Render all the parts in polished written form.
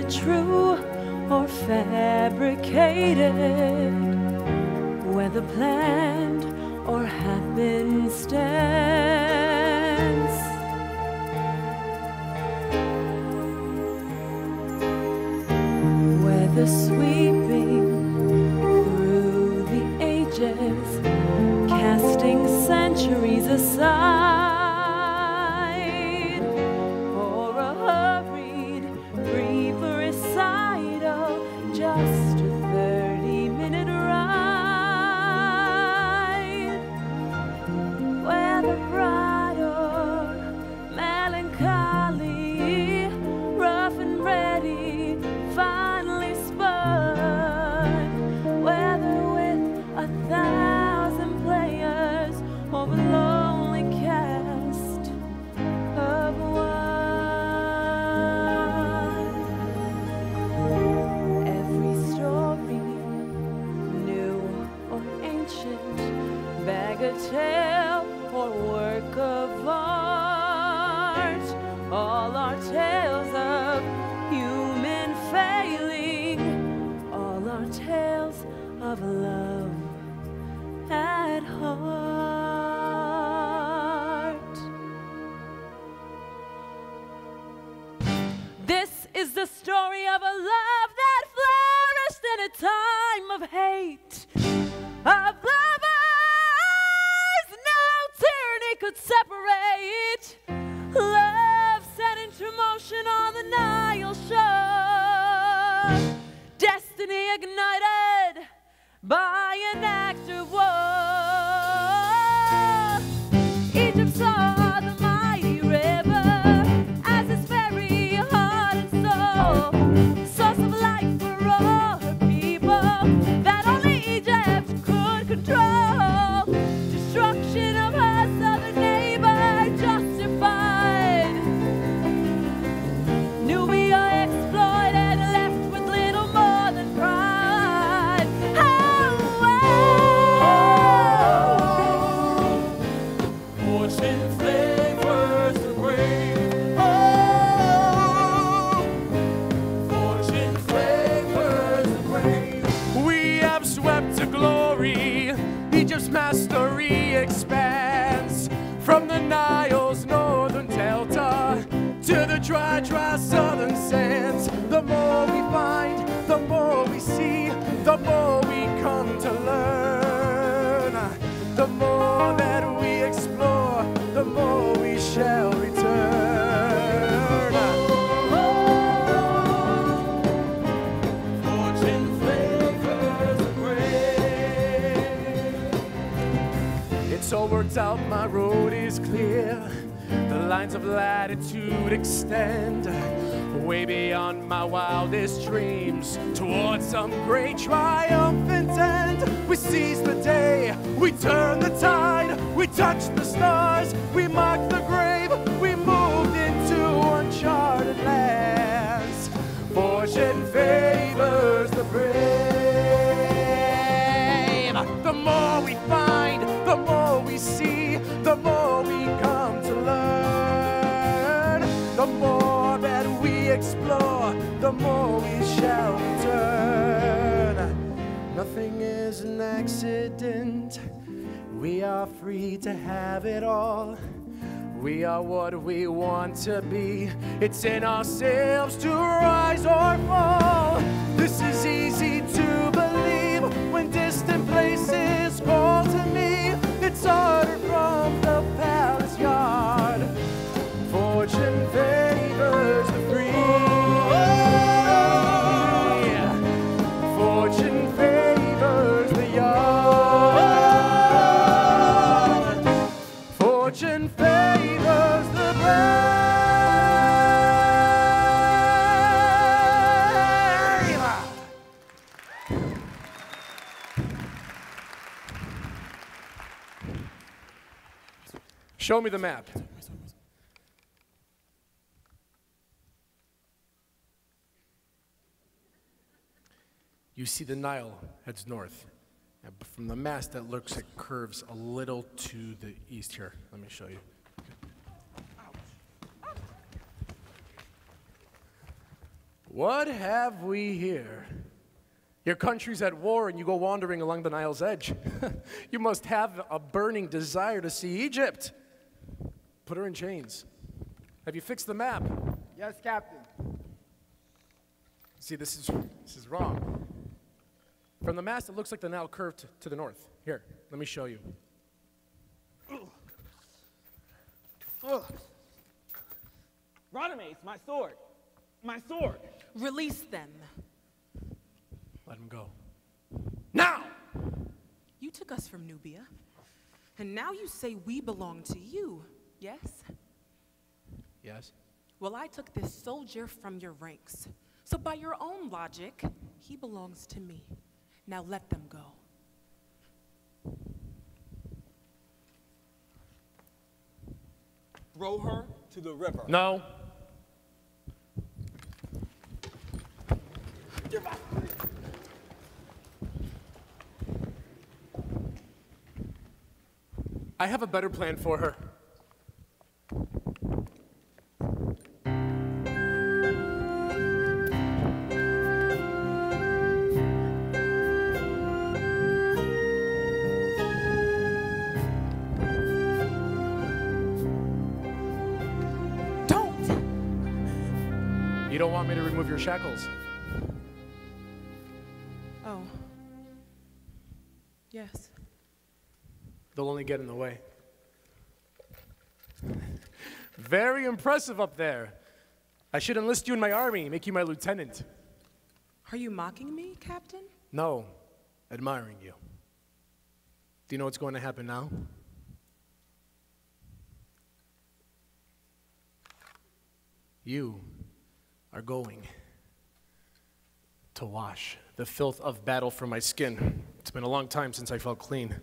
it true or fabricated? Whether planned or happenstance? Whether sweeping through the ages, casting centuries aside, or a hurried, brief recital, just a 30-minute ride, where the bridal melancholy, rough and ready, finally spun, whether with 1,000 players or a lonely cast of one. Every story, new or ancient, bagatelle or work of art, all are tales of human failing, all are tales of love at heart. This is the story of a love that flourished in a time of hate, of lovers no tyranny could separate, love set into motion on the Nile shore, destiny ignited by an act of war. Egypt saw the mighty river as its very heart and soul, source of life for all her people that only Egypt could control. Destruction of her southern neighbor justified. Nubia exploited, left with little more than pride. Fortune flavors the grave. Oh, fortune flavors the grave. We have swept to glory. Egypt's mastery expands from the Nile's northern delta to the dry, dry southern sands. The more we find, the more we see, the more we come to learn. The more that we explore, the more we shall return. Fortune flavors the grave. It's all worked out, my road is clear. The lines of latitude extend way beyond my wildest dreams, towards some great triumphant end. We seize the day, we turn the tide, we touch the stars, we mark the grave, we moved into uncharted lands. Fortune favors the brave. The more we find, the more we see, the more we come to learn. The more that we explore, the more we shall return. Nothing is an accident. We are free to have it all. We are what we want to be. It's in ourselves to rise or fall. This is easy to believe when distant places call to me. It's ordered from the palace yard. Fortune favors the free. Fortune favors the yard. Fortune favors the brave. Show me the map. You see the Nile heads north. But from the mast, that looks like curves a little to the east here. Let me show you. What have we here? Your country's at war and you go wandering along the Nile's edge. You must have a burning desire to see Egypt. Put her in chains. Have you fixed the map? Yes, Captain. See, this is wrong. From the mast, it looks like the Nile curved to the north. Here, let me show you. Radames, my sword. My sword. Release them. Let him go. Now! You took us from Nubia, and now you say we belong to you, yes? Yes? Well, I took this soldier from your ranks, so by your own logic, he belongs to me. Now let them go. Throw her to the river. No. Give up. I have a better plan for her. You don't want me to remove your shackles? Oh. Yes. They'll only get in the way. Very impressive up there. I should enlist you in my army, make you my lieutenant. Are you mocking me, Captain? No, admiring you. Do you know what's going to happen now? You are going to wash the filth of battle from my skin. It's been a long time since I felt clean.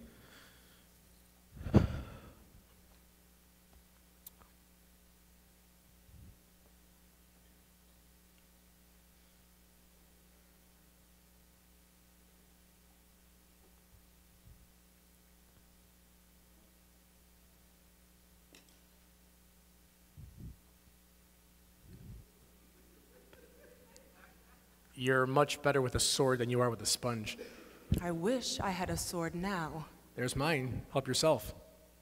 You're much better with a sword than you are with a sponge. I wish I had a sword now. There's mine. Help yourself.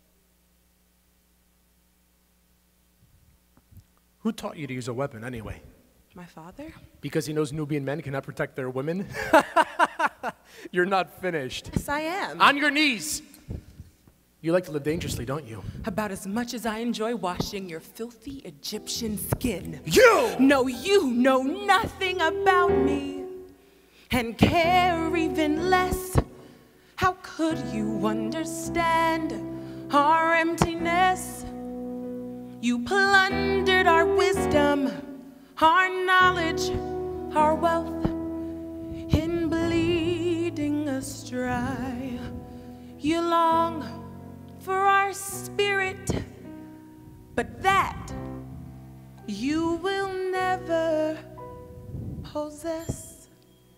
Who taught you to use a weapon anyway? My father? Because he knows Nubian men cannot protect their women? You're not finished. Yes, I am. On your knees! You like to live dangerously, don't you? About as much as I enjoy washing your filthy Egyptian skin. You! No, you know nothing about me, and care even less. How could you understand our emptiness? You plundered our wisdom, our knowledge, our wealth, in bleeding us dry. You long for our spirit, but that you will never possess.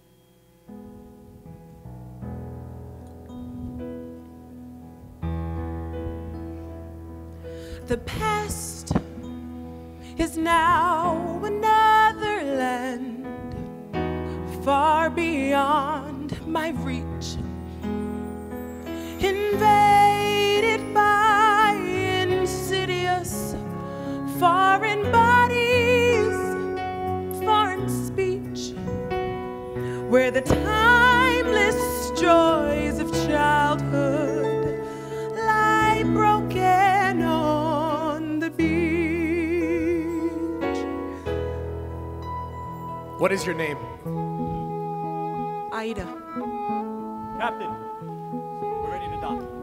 The past is now another land, far beyond my reach, invaded by insidious foreign bodies, foreign speech, where the timeless joys of childhood lie broken on the beach. What is your name? Aida. Captain, we're ready to dock.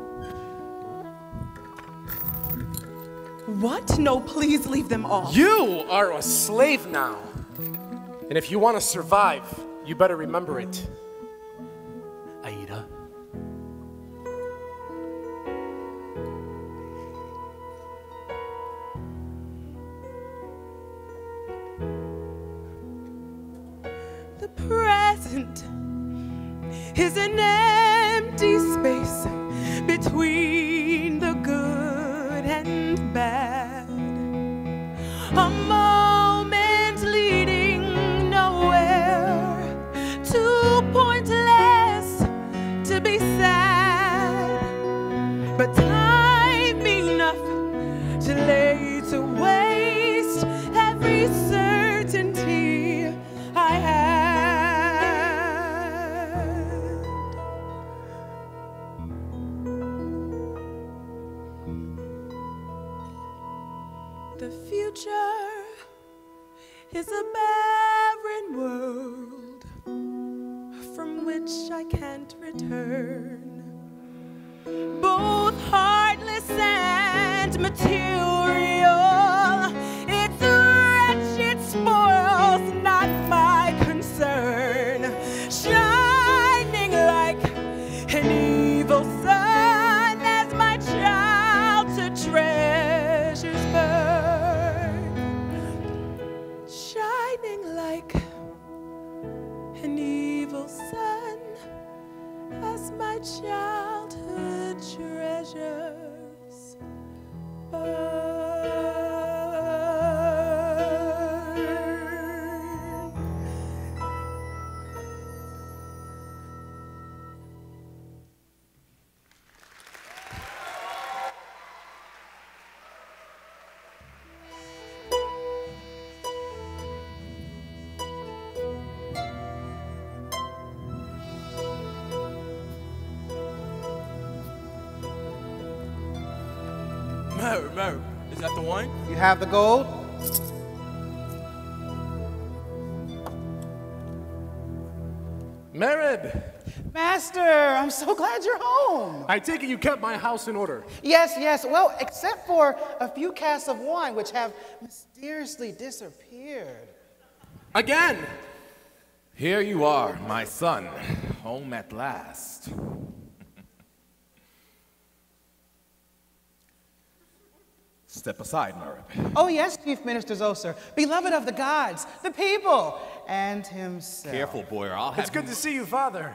What? No, please leave them all. You are a slave now. And if you want to survive, you better remember it. Aida. The present is an empty space between the good and bad. A moment leading nowhere. only certainty I had. The future is a barren world from which I can't return. Both heartless and material, its wretched spoils not my concern. Shining like an evil sun as my childhood treasures burn. Shining like an evil sun as my childhood treasures burn. Mereb, is that the one? You have the gold? Mereb! Master, I'm so glad you're home. I take it you kept my house in order. Yes, yes. Well, except for a few casks of wine which have mysteriously disappeared. Again! Here you are, my son, home at last. Step aside, Mereb. Oh, yes, Chief Minister Zoser, beloved of the gods, the people, and himself. Careful, boy, or I'll have It's good to see you, Father.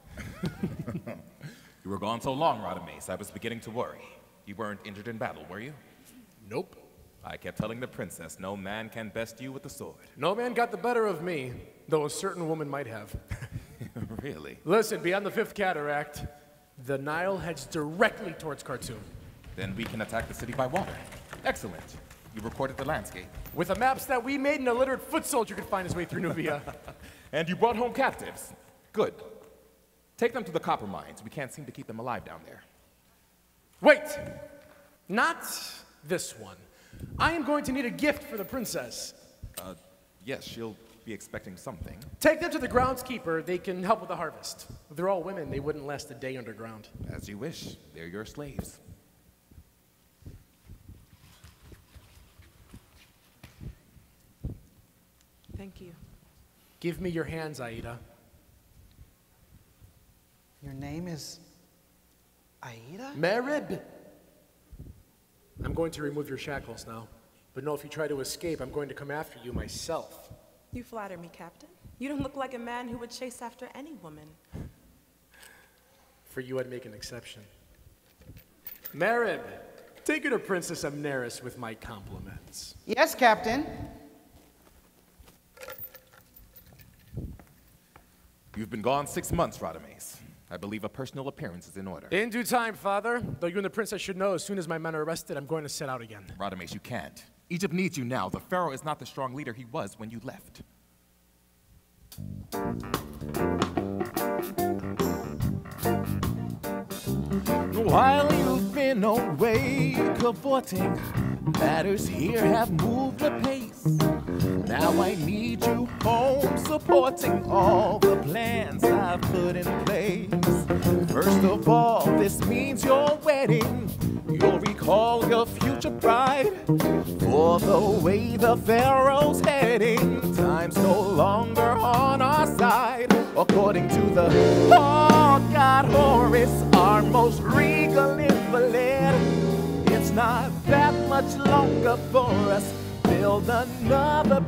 You were gone so long, Radames, I was beginning to worry. You weren't injured in battle, were you? Nope. I kept telling the princess, no man can best you with the sword. No man got the better of me, though a certain woman might have. Really? Listen, beyond the Fifth Cataract, the Nile heads directly towards Khartoum. Then we can attack the city by water. Excellent. You recorded the landscape. With the maps that we made, an illiterate foot soldier could find his way through Nubia. And you brought home captives. Good. Take them to the copper mines. We can't seem to keep them alive down there. Wait! Not this one. I am going to need a gift for the princess. Yes, she'll be expecting something. Take them to the groundskeeper. They can help with the harvest. They're all women. They wouldn't last a day underground. As you wish. They're your slaves. Thank you. Give me your hands, Aida. Your name is Aida? Mereb! I'm going to remove your shackles now. But no, if you try to escape, I'm going to come after you myself. You flatter me, Captain. You don't look like a man who would chase after any woman. For you, I'd make an exception. Mereb, take her to Princess Amneris with my compliments. Yes, Captain. You've been gone 6 months, Radames. I believe a personal appearance is in order. In due time, Father. Though you and the princess should know, as soon as my men are arrested, I'm going to set out again. Radames, you can't. Egypt needs you now. The Pharaoh is not the strong leader he was when you left. While you've been away cavorting, matters here have moved apace. Now I need you home supporting all the plans I've put in place. First of all, this means your wedding. You'll recall your future bride. For the way the Pharaoh's heading, time's no longer on our side. According to the god Horus, our most regal invalid, it's not that much longer for us. Build another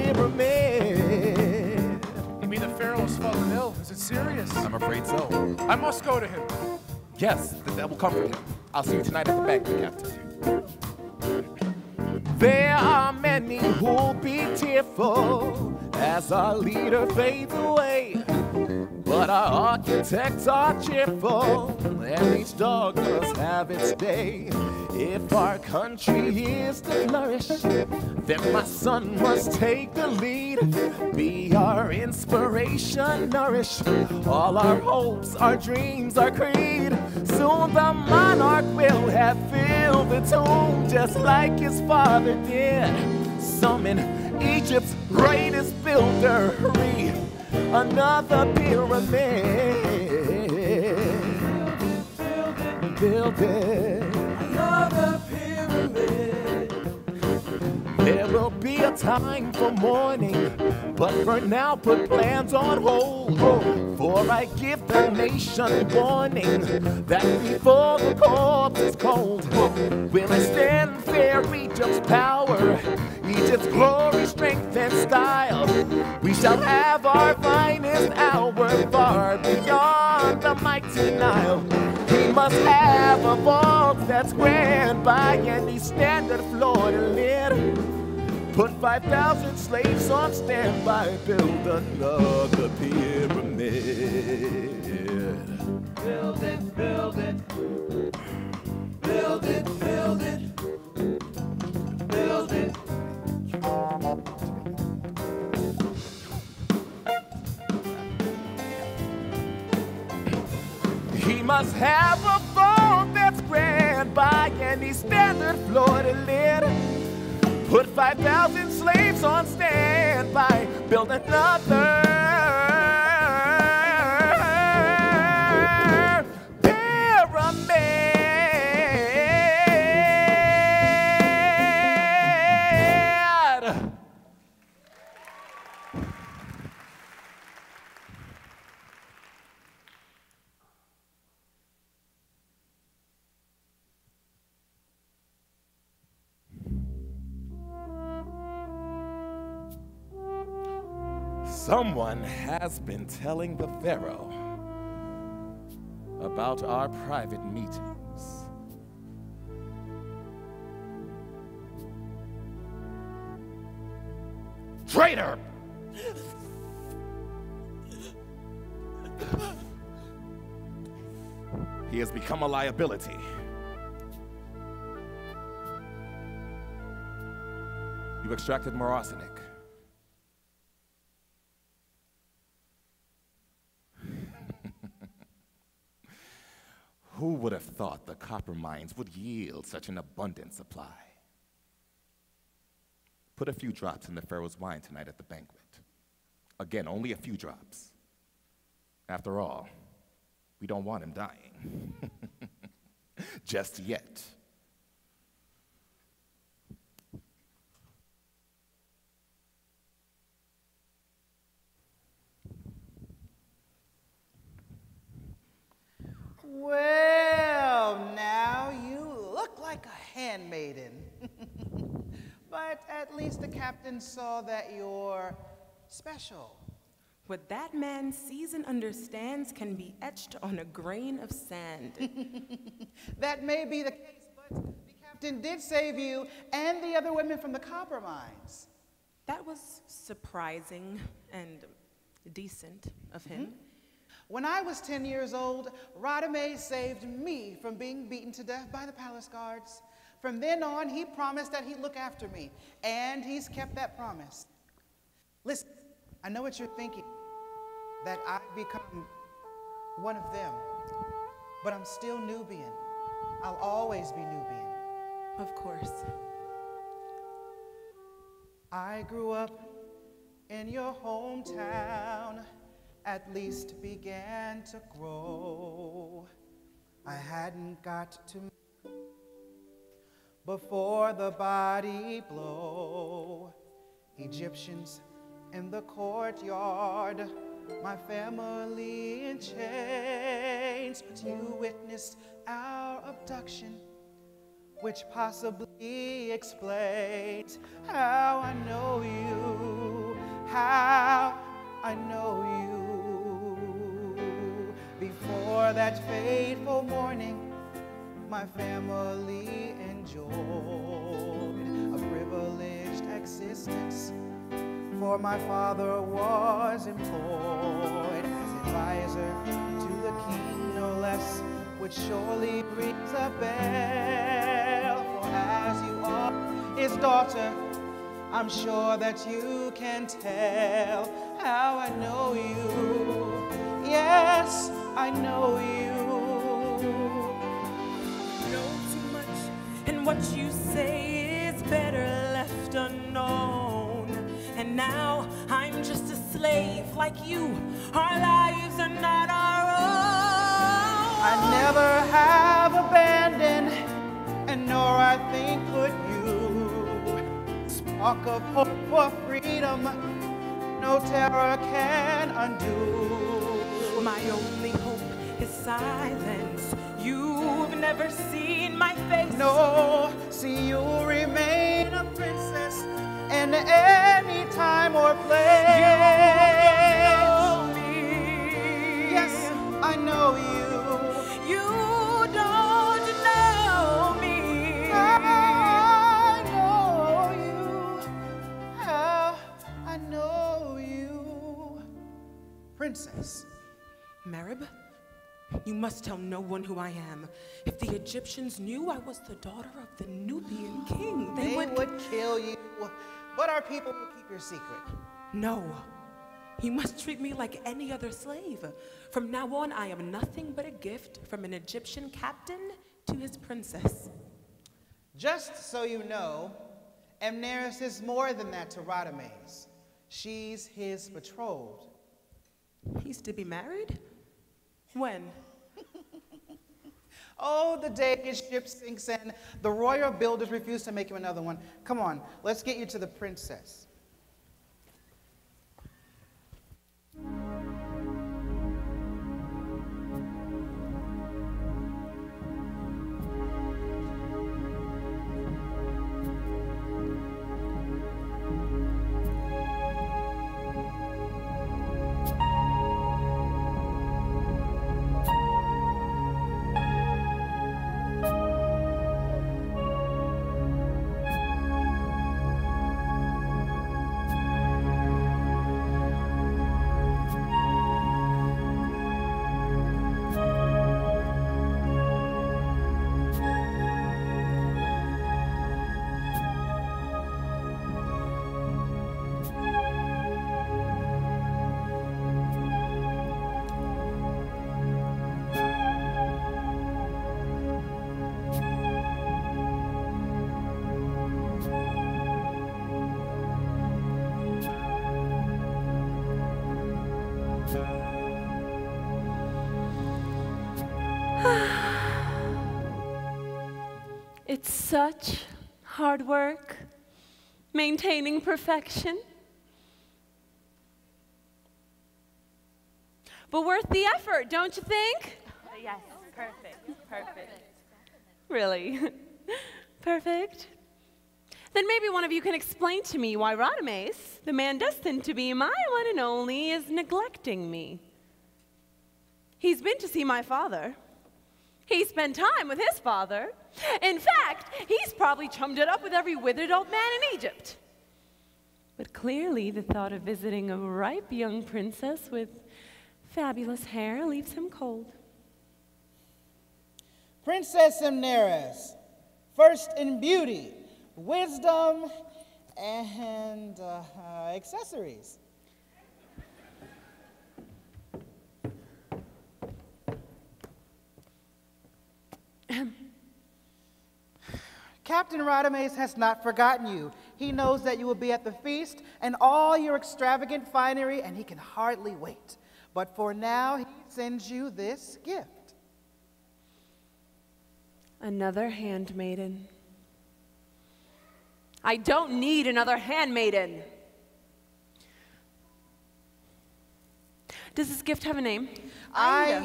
pyramid. You mean the Pharaoh's fallen ill? Is it serious? I'm afraid so. I must go to him. Yes, that will comfort him. I'll see you tonight at the banquet, Captain. There are many who'll be tearful as our leader fades away. But our architects are cheerful, and each dog must have its day. If our country is to flourish, then my son must take the lead. Be our inspiration, nourish all our hopes, our dreams, our creed. Soon the monarch will have filled the tomb just like his father did. Summon Egypt's greatest builder, another pyramid. Build it. Another pyramid. There will be a time for mourning, but for now put plans on hold. For I give the nation warning that before the corpse is cold, will it stand fair Egypt's power, Egypt's glory, strength, and style. We shall have our finest hour far beyond the mighty Nile. He must have a vault that's grand by any standard floor to live. Put 5,000 slaves on standby, build another pyramid. Build it, build it. Build it, build it. Build it. He must have a vault that's grand by any standard floor to live. Put 5,000 slaves on standby, build another pyramid. Someone has been telling the Pharaoh about our private meetings. Traitor! He has become a liability. You extracted more arsenic. Who would have thought the copper mines would yield such an abundant supply? Put a few drops in the Pharaoh's wine tonight at the banquet. Again, only a few drops. After all, we don't want him dying. Just yet. Well, now you look like a handmaiden. But at least the captain saw that you're special. What that man sees and understands can be etched on a grain of sand. That may be the case, but the captain did save you and the other women from the copper mines. That was surprising and decent of him. When I was 10 years old, Radames saved me from being beaten to death by the palace guards. From then on, he promised that he'd look after me, and he's kept that promise. Listen, I know what you're thinking, that I've become one of them, but I'm still Nubian. I'll always be Nubian. Of course. I grew up in your hometown, at least began to grow. I hadn't got to before the body blow. Egyptians in the courtyard, my family in chains, but you witnessed our abduction, which possibly explains how I know you, how I know you. Before that fateful morning, my family enjoyed a privileged existence, for my father was employed as advisor to the king, no less, which surely rings a bell. as you are his daughter, I'm sure that you can tell how I know you. Yes, I know you. Know too much, and what you say is better left unknown. And now I'm just a slave like you. Our lives are not our own. I never have abandoned, and nor I think could you. Spark of hope for freedom, no terror can undo. My only hope is silence. You've never seen my face. No, see you remain a princess in any time or place. You know me. Yes, I know you. You don't know me. I know you. How I know you. Princess. Mereb, you must tell no one who I am. If the Egyptians knew I was the daughter of the Nubian king, they would kill you. But our people will keep your secret. No. You must treat me like any other slave. From now on, I am nothing but a gift from an Egyptian captain to his princess. Just so you know, Amneris is more than that to Radames. She's his betrothed. He's to be married? When? Oh, the day his ship sinks and the royal builders refuse to make him another one. Come on, let's get you to the princess. It's such hard work, maintaining perfection. But worth the effort, don't you think? Yes, perfect. Really? Perfect? Then maybe one of you can explain to me why Radames, the man destined to be my one and only, is neglecting me. He's been to see my father. He spent time with his father. In fact, he's probably chummed it up with every withered old man in Egypt. But clearly, the thought of visiting a ripe young princess with fabulous hair leaves him cold. Princess Amneris, first in beauty, wisdom, and accessories. Captain Radames has not forgotten you. He knows that you will be at the feast and all your extravagant finery, and he can hardly wait. But for now, he sends you this gift. Another handmaiden. I don't need another handmaiden. Does this gift have a name? Aida.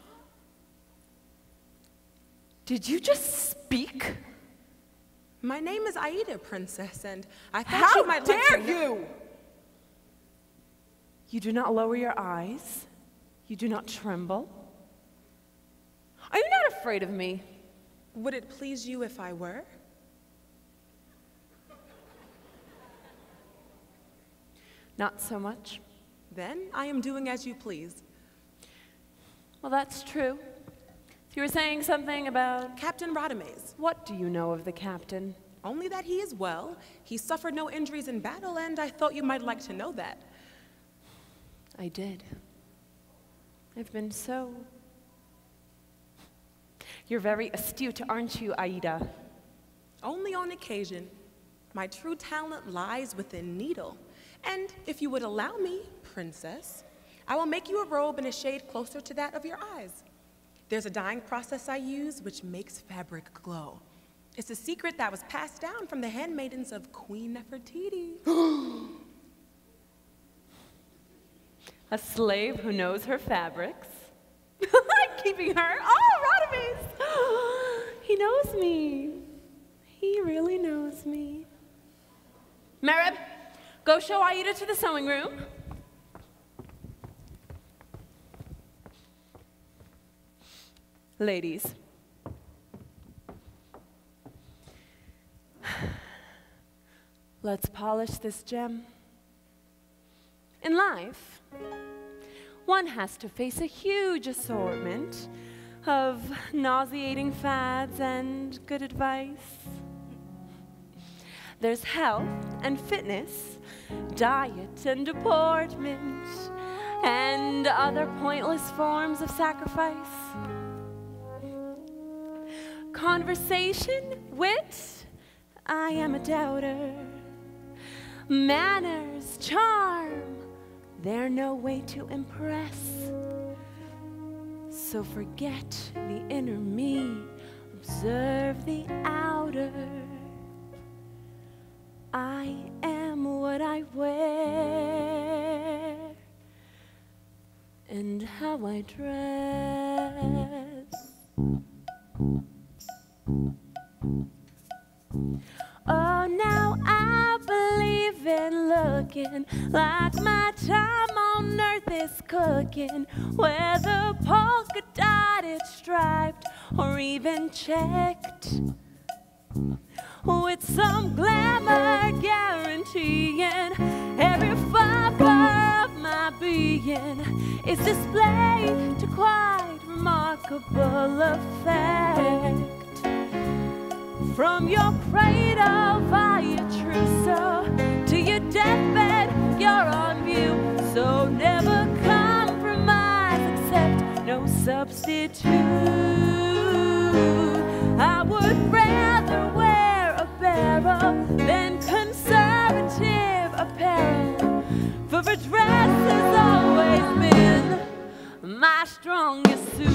Did you just speak? My name is Aida, princess, and I thought you might like to How dare you! You do not lower your eyes. You do not tremble. Are you not afraid of me? Would it please you if I were? Not so much. Then I am doing as you please. Well, that's true. You were saying something about... Captain Radames. What do you know of the captain? Only that he is well. He suffered no injuries in battle, and I thought you might like to know that. I did. I've been so... You're very astute, aren't you, Aida? Only on occasion. My true talent lies within needle. And if you would allow me, princess, I will make you a robe in a shade closer to that of your eyes. There's a dyeing process I use which makes fabric glow. It's a secret that was passed down from the handmaidens of Queen Nefertiti. A slave who knows her fabrics. I'm keeping her. Oh, Radames! He knows me. He really knows me. Mereb, go show Aida to the sewing room. Ladies. Let's polish this gem. In life, one has to face a huge assortment of nauseating fads and good advice. There's health and fitness, diet and deportment, and other pointless forms of sacrifice. Conversation, wit, I am a doubter. Manners, charm, they're no way to impress. So forget the inner me, observe the outer. I am what I wear and how I dress. Oh, now I believe in looking like my time on earth is cooking, whether polka dotted, striped, or even checked, with some glamour guaranteeing every fiber of my being is displayed to quite remarkable effect. From your cradle via trousseau to your deathbed, you're on view. So never compromise, accept no substitute. I would rather wear a barrel than conservative apparel, for a dress has always been my strongest suit.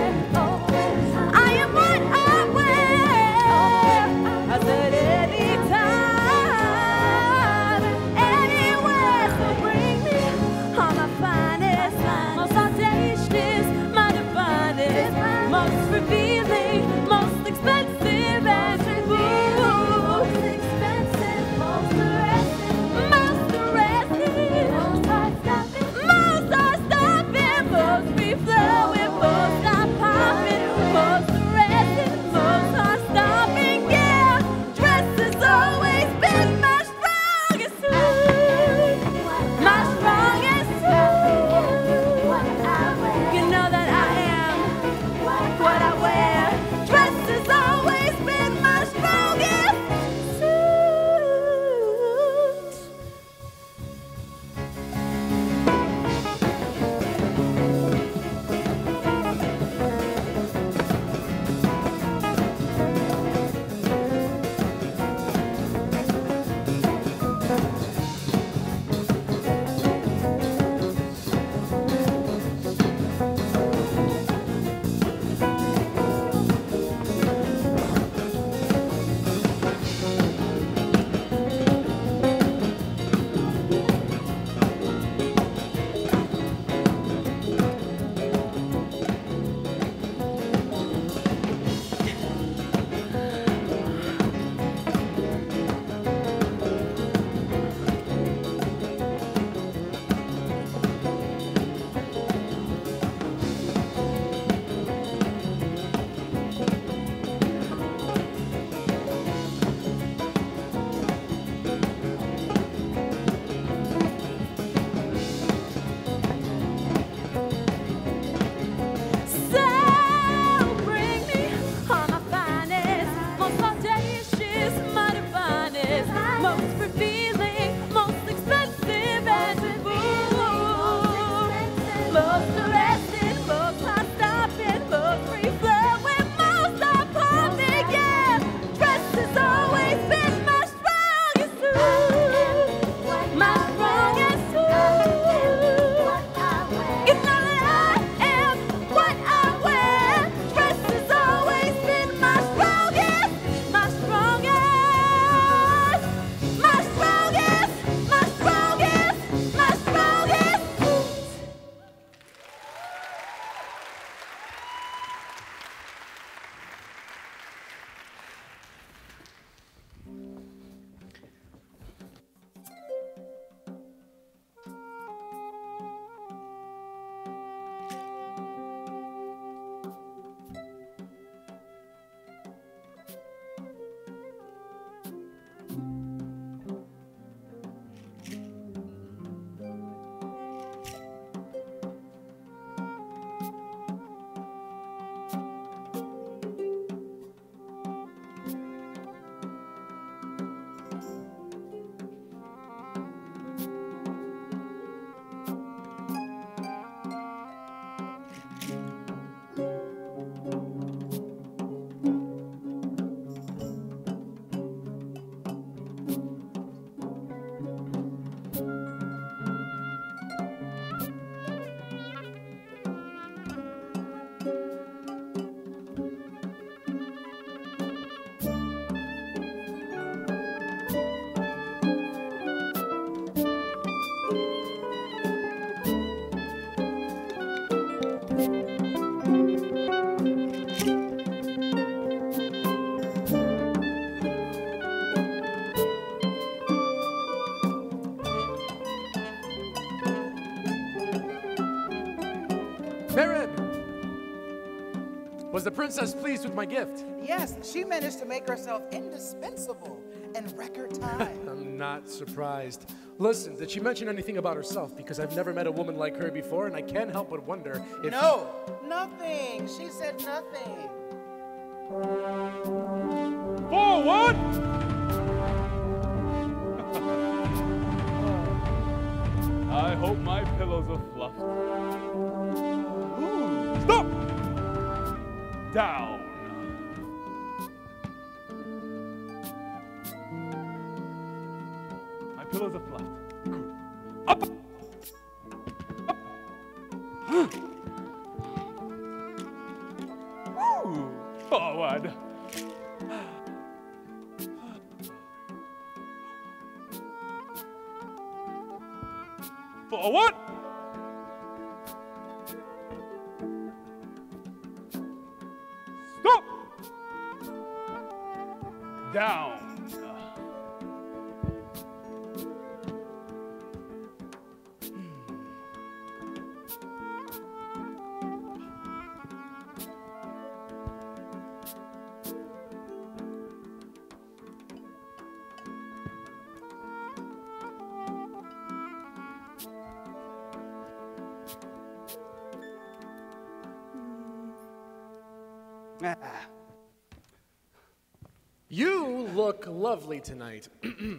Anytime. the princess pleased with my gift? Yes, she managed to make herself indispensable in record time. I'm not surprised. Listen, did she mention anything about herself? Because I've never met a woman like her before, and I can't help but wonder if... No, nothing. She said nothing. Forward! I hope my pillows are fluffed. Ooh, stop! Down. My pillows are fluffed. Up! Up! Ooh, forward. Forward! Stop! Down. You look lovely tonight.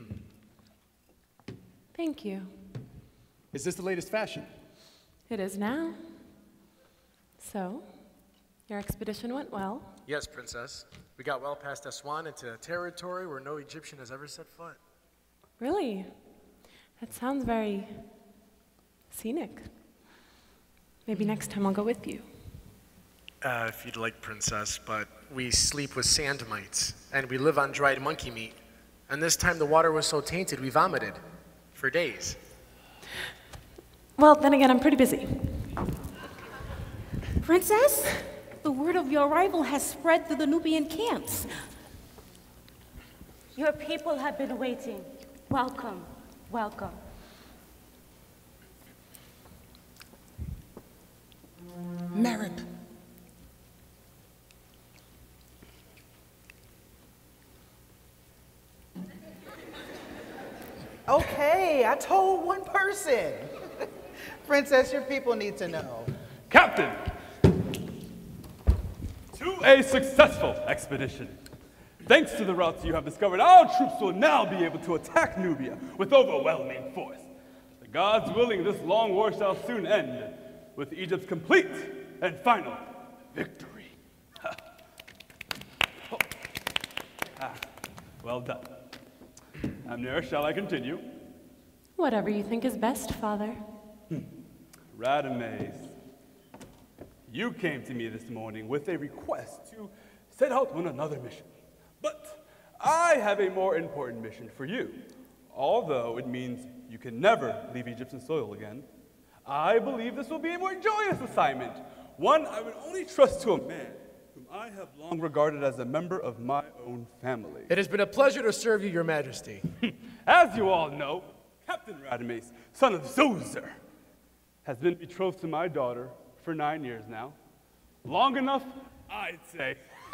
Thank you. Is this the latest fashion? It is now. So, your expedition went well. Yes, princess. We got well past Aswan into territory where no Egyptian has ever set foot. Really? That sounds very scenic. Maybe next time I'll go with you. If you'd like, princess, but we sleep with sand mites, and we live on dried monkey meat. And this time the water was so tainted we vomited for days. Well, then again, I'm pretty busy. Princess, the word of your arrival has spread through the Nubian camps. Your people have been waiting. Welcome, welcome. Mereb. Okay, I told one person. Princess, your people need to know. Captain, to a successful expedition. Thanks to the routes you have discovered, our troops will now be able to attack Nubia with overwhelming force. The gods willing, this long war shall soon end with Egypt's complete and final victory. Well done. Amneris, shall I continue? Whatever you think is best, Father. Radames, you came to me this morning with a request to set out on another mission. But I have a more important mission for you. Although it means you can never leave Egyptian soil again, I believe this will be a more joyous assignment, one I would only trust to a man whom I have long regarded as a member of my own family. It has been a pleasure to serve you, Your Majesty. As you all know, Captain Radames, son of Zoser, has been betrothed to my daughter for 9 years now. Long enough, I'd say.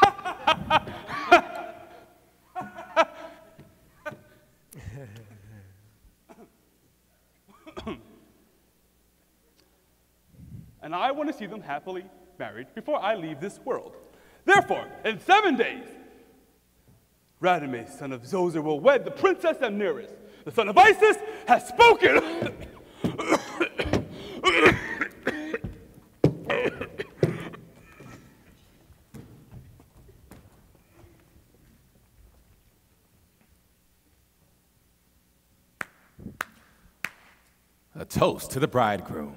And I want to see them happily married before I leave this world. Therefore, in 7 days, Radames, son of Zoser, will wed the Princess Amneris. The son of Isis has spoken! A toast to the bridegroom.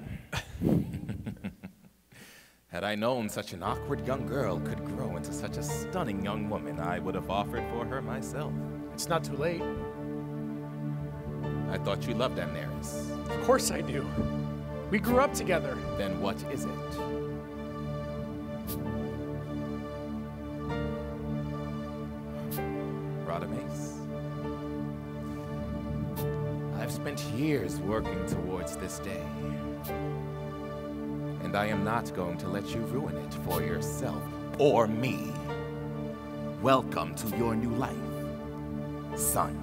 Had I known such an awkward young girl could grow into such a stunning young woman, I would have offered for her myself. It's not too late. I thought you loved Amneris. Of course I do. We grew up together. Then what is it? Radames? I've spent years working towards this day. And I am not going to let you ruin it for yourself or me. Welcome to your new life, son.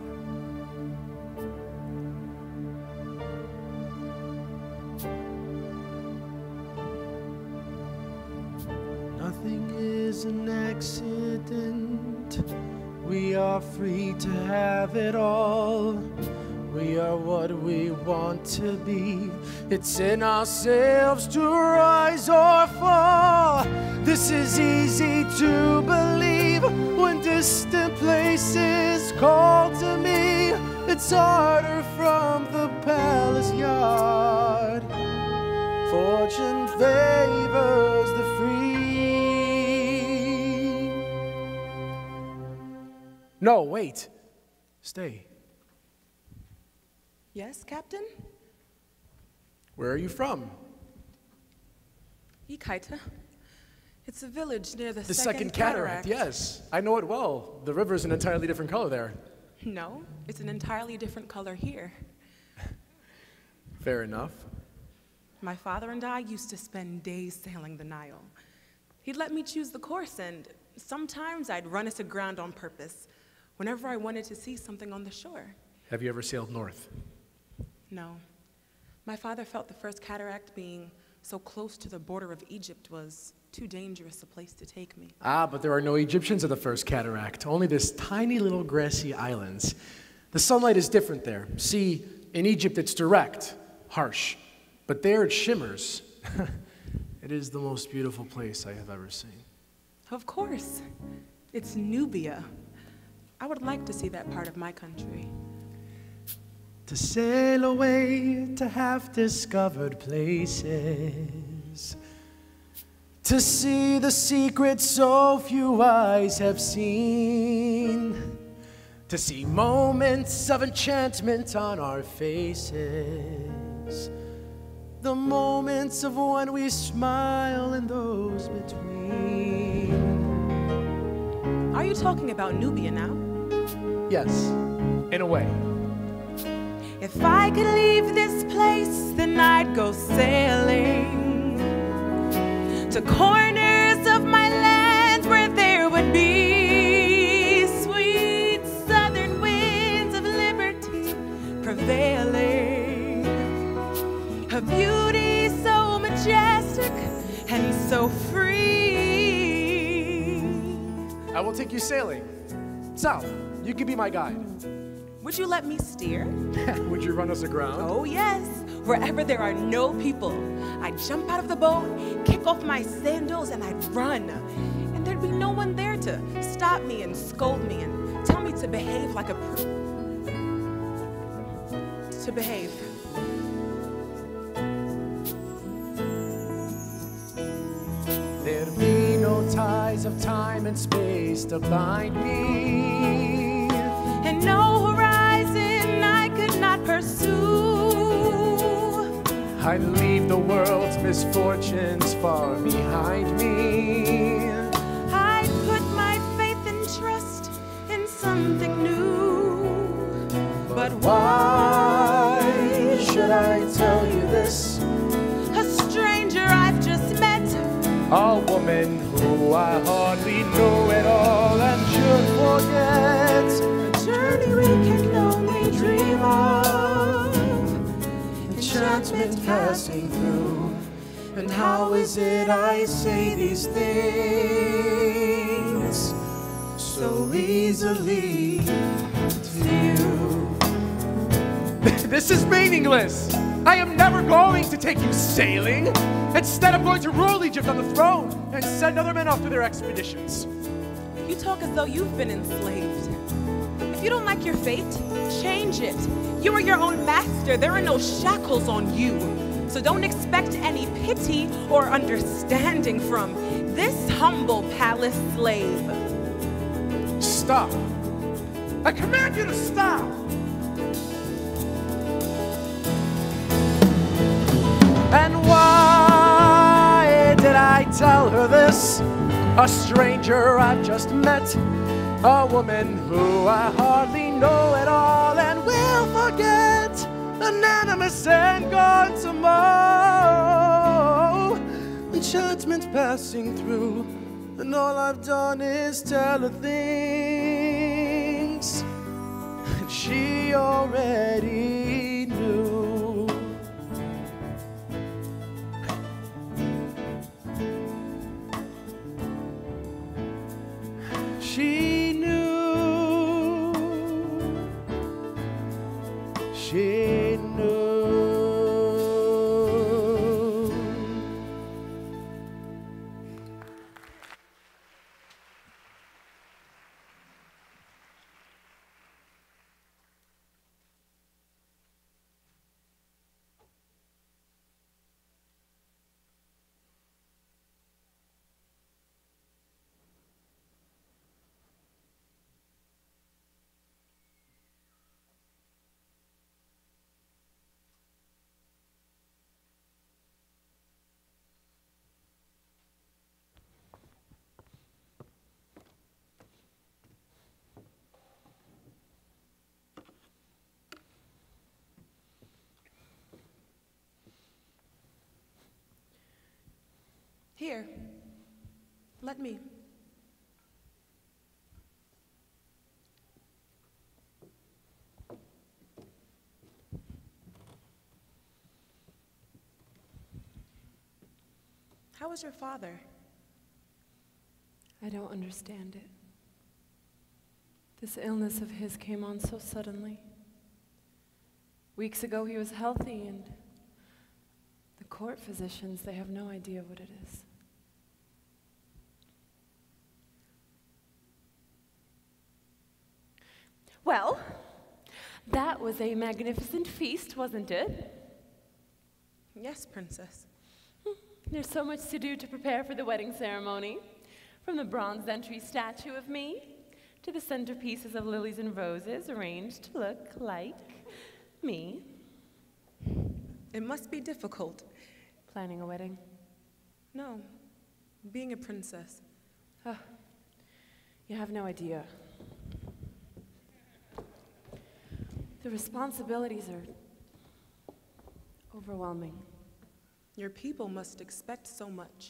Nothing is an accident. We are free to have it all. We are what we want to be. It's in ourselves to rise or fall. This is easy to believe when distant places call to me. It's harder from the palace yard. Fortune favors the free. No, wait. Stay. Yes, Captain? Where are you from? Ikaita. It's a village near The second cataract, yes. I know it well. The river's an entirely different color there. No, it's an entirely different color here. Fair enough. My father and I used to spend days sailing the Nile. He'd let me choose the course, and sometimes I'd run us aground on purpose whenever I wanted to see something on the shore. Have you ever sailed north? No. My father felt the first cataract being so close to the border of Egypt was too dangerous a place to take me. Ah, but there are no Egyptians at the first cataract, only this tiny little grassy islands. The sunlight is different there. See, in Egypt it's direct, harsh, but there it shimmers. It is the most beautiful place I have ever seen. Of course. It's Nubia. I would like to see that part of my country. To sail away to half-discovered places, to see the secrets so few eyes have seen, to see moments of enchantment on our faces, the moments of when we smile and those between. Are you talking about Nubia now? Yes, in a way. If I could leave this place, then I'd go sailing to corners of my land where there would be sweet southern winds of liberty prevailing, a beauty so majestic and so free. I will take you sailing. South, you can be my guide. Would you let me steer? Would you run us aground? Oh yes, wherever there are no people. I'd jump out of the boat, kick off my sandals, and I'd run. And there'd be no one there to stop me and scold me and tell me to behave like a to behave. There'd be no ties of time and space to bind me, and no horizon I could not pursue. I'd leave the world's misfortunes far behind me. I'd put my faith and trust in something new. But why should I tell you this? A stranger I've just met, a woman who I hardly know at all and should forget. A journey we can only dream of, enchantment passing through. And how is it I say these things so easily to you? This is meaningless. I am never going to take you sailing. Instead, I'm going to rule Egypt on the throne and send other men off to their expeditions. You talk as though you've been enslaved. If you don't like your fate, change it. You are your own master. There are no shackles on you. So don't expect any pity or understanding from this humble palace slave. Stop. I command you to stop. And why did I tell her this? A stranger I've just met, a woman who I hardly know at all and will forget, anonymous and gone tomorrow, enchantment passing through, and all I've done is tell her things and she already knew. She knew. She knew. Here, let me. How is your father? I don't understand it. This illness of his came on so suddenly. Weeks ago he was healthy, and the court physicians, they have no idea what it is. Well, that was a magnificent feast, wasn't it? Yes, Princess. There's so much to do to prepare for the wedding ceremony. From the bronze entry statue of me to the centerpieces of lilies and roses arranged to look like me. It must be difficult. Planning a wedding? No, being a princess. Oh, you have no idea. The responsibilities are overwhelming. Your people must expect so much.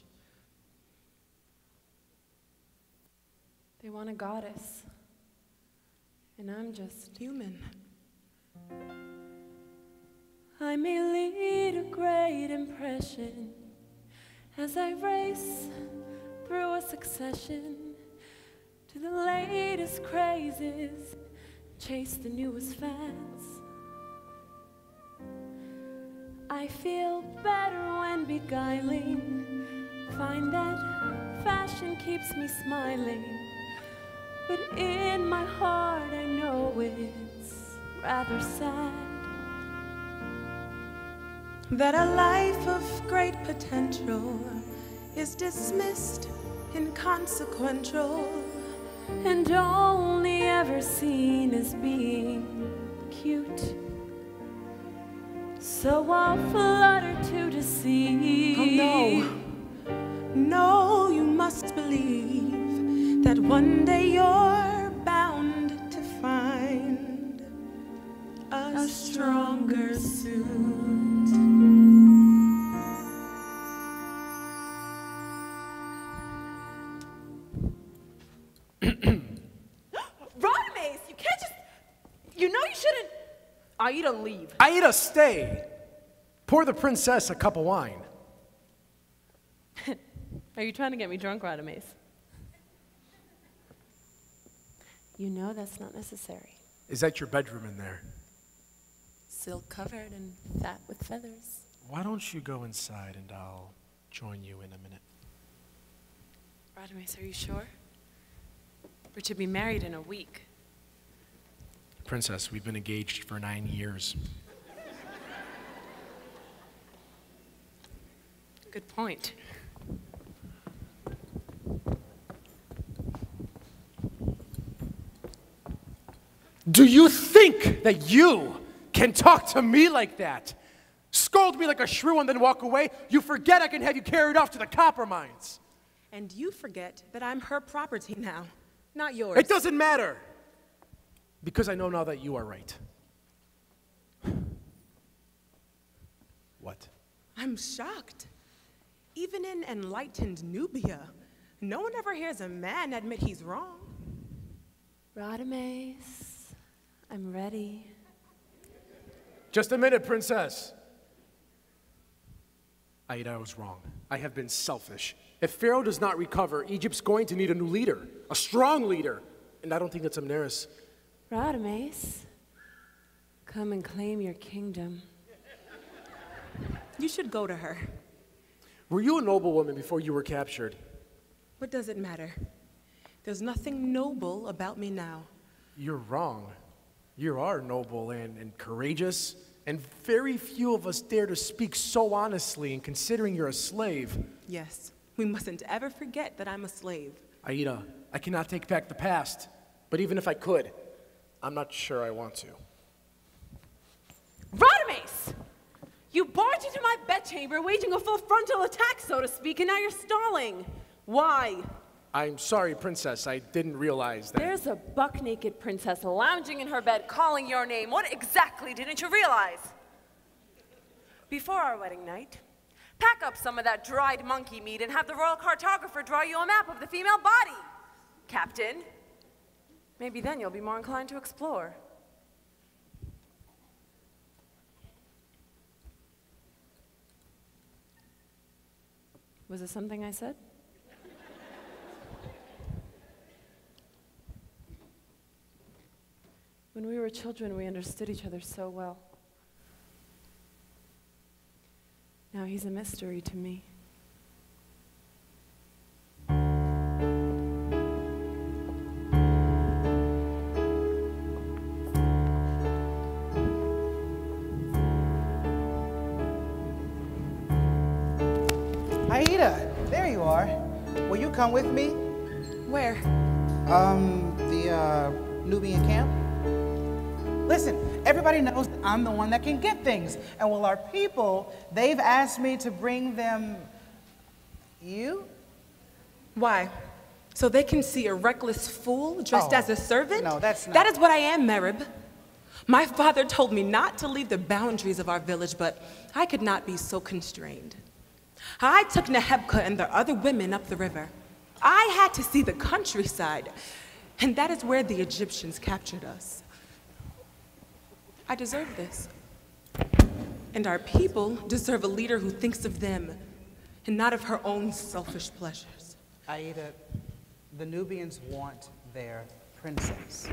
They want a goddess, and I'm just human. I may lead a great impression as I race through a succession to the latest crazes, chase the newest fads. I feel better when beguiling, find that fashion keeps me smiling, but in my heart I know it's rather sad that a life of great potential is dismissed, inconsequential, and only ever seen as being cute. So I'll flutter to deceive. Oh no, no, you must believe that one day you're bound to find a stronger suit. Radames, you can't just, you know you shouldn't. Aida, leave. Aida, stay. Pour the princess a cup of wine. Are you trying to get me drunk, Radames? You know that's not necessary. Is that your bedroom in there? Silk covered and fat with feathers. Why don't you go inside and I'll join you in a minute. Radames, are you sure? We're to be married in a week. Princess, we've been engaged for 9 years. Good point. Do you think that you can talk to me like that? Scold me like a shrew and then walk away? You forget I can have you carried off to the copper mines. And you forget that I'm her property now, not yours. It doesn't matter. Because I know now that you are right. What? I'm shocked. Even in enlightened Nubia, No one ever hears a man admit he's wrong. Radames, I'm ready. Just a minute, princess. Aida, I was wrong. I have been selfish. If Pharaoh does not recover, Egypt's going to need a new leader, a strong leader. And I don't think that's Amneris. Radames, come and claim your kingdom. You should go to her. Were you a noblewoman before you were captured? What does it matter? There's nothing noble about me now. You're wrong. You are noble and courageous, and very few of us dare to speak so honestly, and considering you're a slave. Yes, we mustn't ever forget that I'm a slave. Aida, I cannot take back the past, but even if I could, I'm not sure I want to. Radames! You barged into my bedchamber, waging a full frontal attack, so to speak, and now you're stalling. Why? I'm sorry, princess. I didn't realize that. There's a buck-naked princess lounging in her bed, calling your name. What exactly didn't you realize? Before our wedding night, pack up some of that dried monkey meat and have the royal cartographer draw you a map of the female body, Captain. Maybe then you'll be more inclined to explore. Was it something I said? When we were children, we understood each other so well. Now he's a mystery to me. Aida, there you are. Will you come with me? Where? The Nubian camp. Listen, everybody knows that I'm the one that can get things. And well, our people, they've asked me to bring them you? Why? So they can see a reckless fool dressed as a servant? No, that's not. That is what I am, Mereb. My father told me not to leave the boundaries of our village, but I could not be so constrained. I took Nehebka and the other women up the river. I had to see the countryside, and that is where the Egyptians captured us. I deserve this. And our people deserve a leader who thinks of them and not of her own selfish pleasures. Aida, the Nubians want their princess.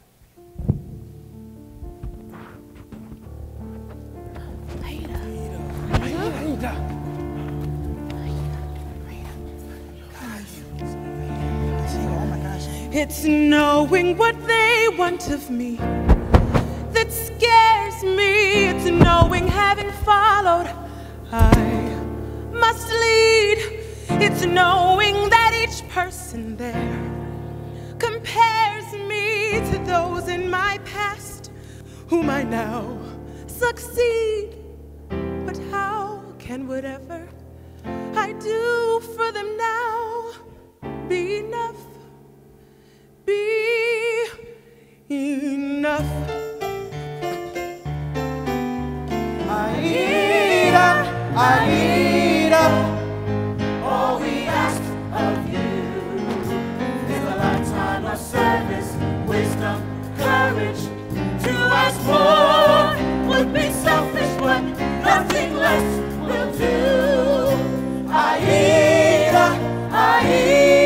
It's knowing what they want of me that scares me. It's knowing having followed, I must lead. It's knowing that each person there compares me to those in my past whom I now succeed. But how can whatever I do for them now be enough? Be enough. Aida, Aida, all we ask of you is a lifetime of service, wisdom, courage. To ask more would be selfish, but nothing less will do. Aida, Aida.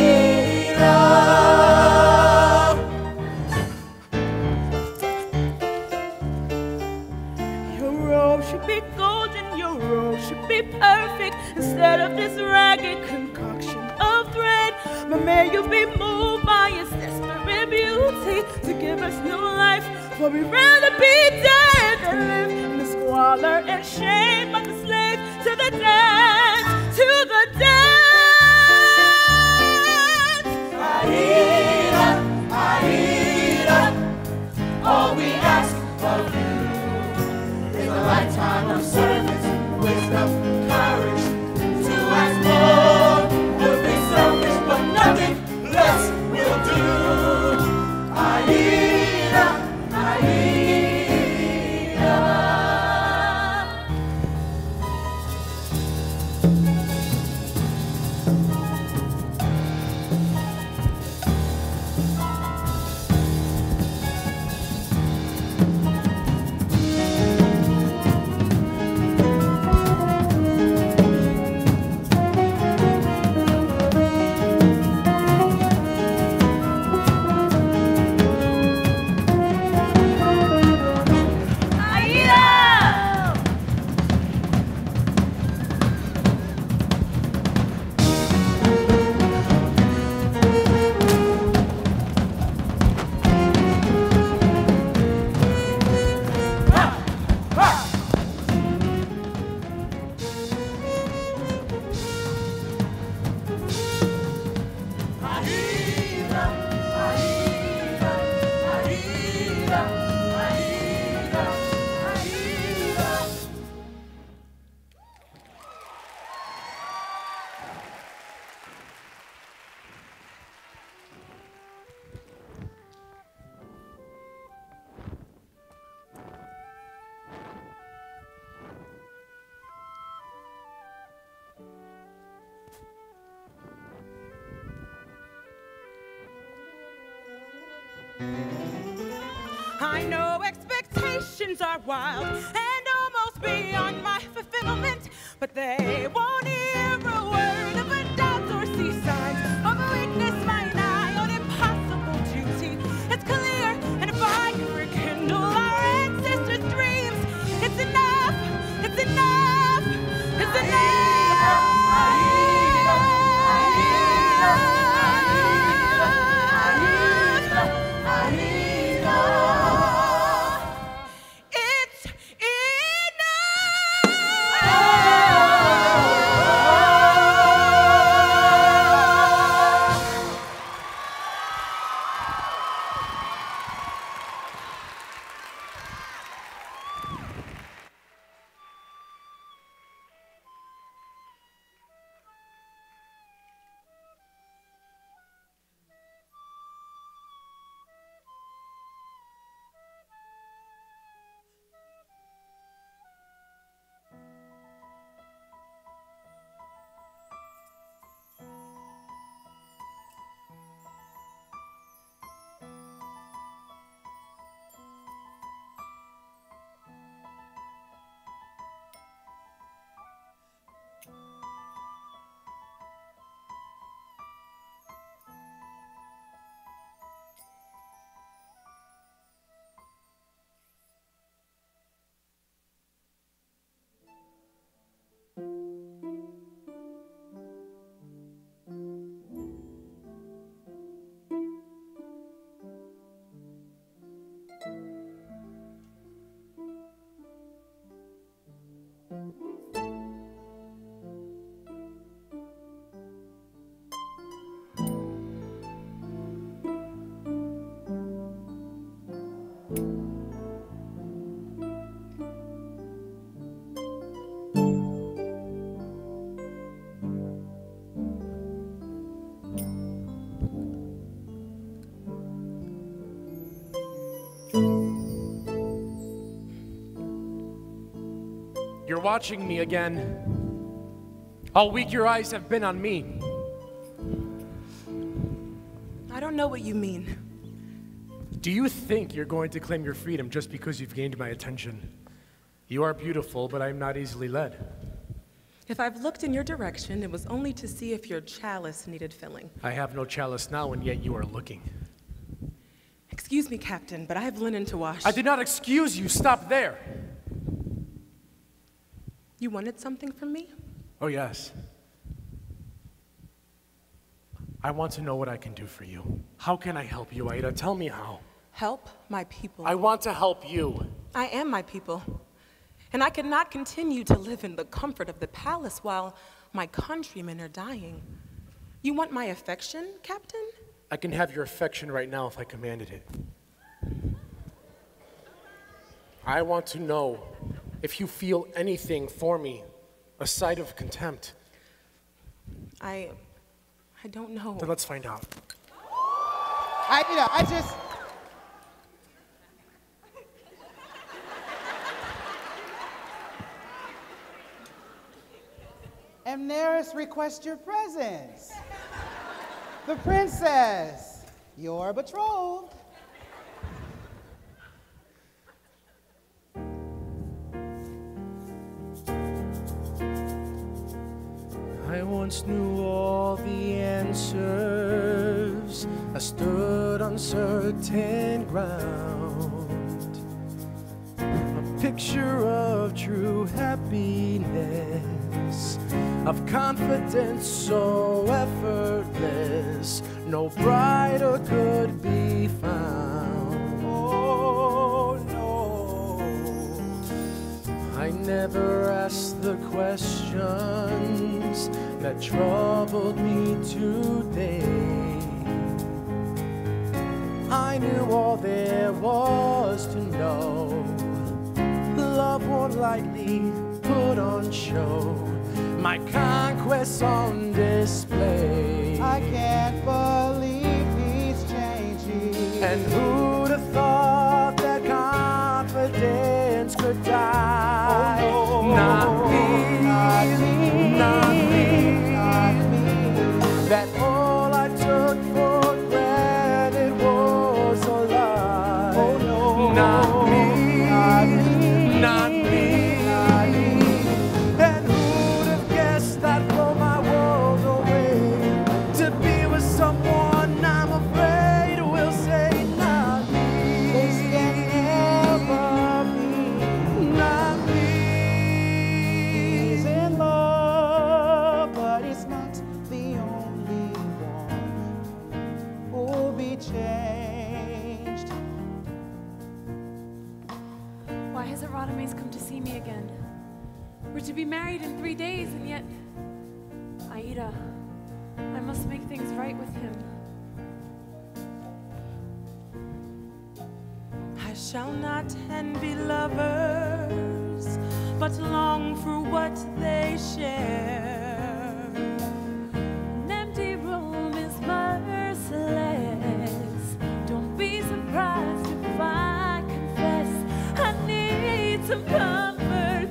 Perfect instead of this ragged concoction of thread. But may you be moved by its desperate beauty to give us new life. For we'd rather be dead than live in the squalor and shame of the slave. To the dance, to the dance. Aida, Aida, all we ask of you is a lifetime of service, wisdom, courage. To ask more would be selfish, but nothing less will do. Aida, Aida. I know expectations are wild and almost beyond my fulfillment, but they won't hear a word of a doubt or see signs of a weakness mine eye on impossible duty. It's clear, and if I can rekindle our ancestors' dreams, it's enough, it's enough, it's enough. You're watching me again. All week your eyes have been on me. I don't know what you mean. Do you think you're going to claim your freedom just because you've gained my attention? You are beautiful, but I'm not easily led. If I've looked in your direction, it was only to see if your chalice needed filling. I have no chalice now, and yet you are looking. Excuse me, Captain, but I have linen to wash. I did not excuse you. Stop there. You wanted something from me? Oh, yes. I want to know what I can do for you. How can I help you, Aida? Tell me how. Help my people. I want to help you. I am my people. And I cannot continue to live in the comfort of the palace while my countrymen are dying. You want my affection, Captain? I can have your affection right now if I commanded it. I want to know if you feel anything for me, a sight of contempt. I don't know. Then let's find out. I just... Amneris requests your presence. The princess, your betrothed. I once knew all the answers. I stood on certain ground. A picture of true happiness, of confidence so effortless, no brighter could be found. Oh no, I never asked the questions that troubled me today. I knew all there was to know. brightly put on show, my conquests on display. I can't believe he's changing. And who'd have thought that confidence could die? Oh, no. Not me, not me, not me, not me. That all I took for granted was a lie. Oh no, not me, not me, not me, not me. And who'd have guessed I'd throw my world away to be with someone I'm afraid will say not me. This can never be. Not me. He's in love, but he's not the only one who'll be changed. Why hasn't Radames come to see me again? We're to be married in 3 days, and yet... Aida, I must make things right with him. I shall not envy lovers, but long for what they share. An empty room is merciless. Don't be surprised if I confess I need some comfort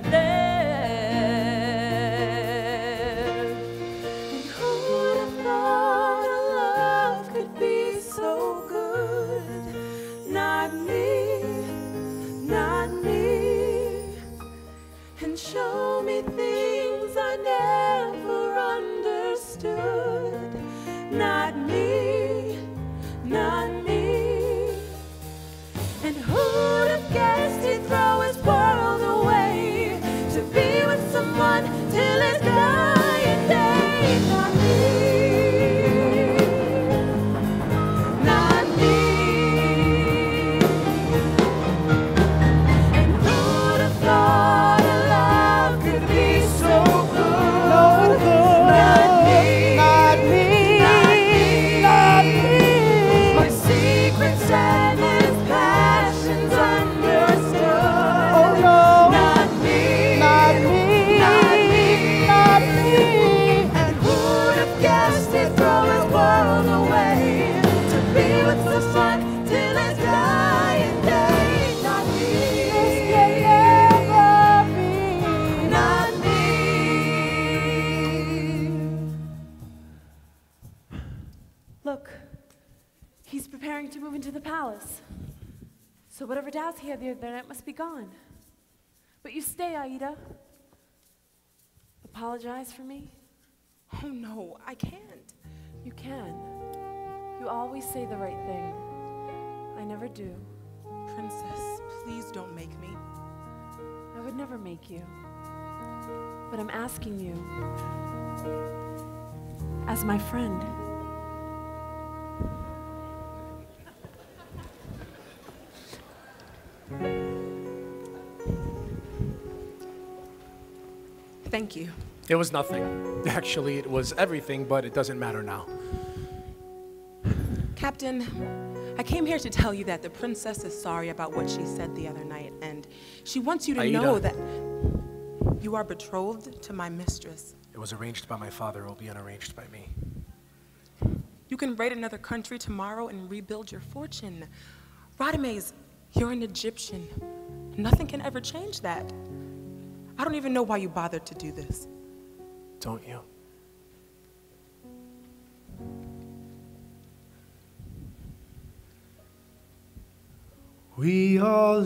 there. And who would have thought a love could be so good? Not me, not me. And show me things I never understood. Not me, not me. And who'd have guessed he'd throw his world away to be with someone till his dying day? Not me, not me. And who'd have thought a love could be so good? No good. Not me, Not me, not me. My secrets and his passions understood. Oh no, Not me, not me, not me, not me. And who'd have guessed he'd throw his world away to be with someone till his dying day? Not me, This can never be. not me. Look, he's preparing to move into the palace. So whatever doubts he had the other night must be gone. But you stay, Aida. Apologize for me. Oh no, I can't. You can. You always say the right thing. I never do. Princess, please don't make me. I would never make you. But I'm asking you, as my friend. Thank you. It was nothing. Actually, it was everything, but it doesn't matter now. Captain, I came here to tell you that the princess is sorry about what she said the other night, and she wants you to Aida. know that you are betrothed to my mistress. It was arranged by my father. It will be unarranged by me. You can raid another country tomorrow and rebuild your fortune. Radames, you're an Egyptian. Nothing can ever change that. I don't even know why you bothered to do this. Don't you? We all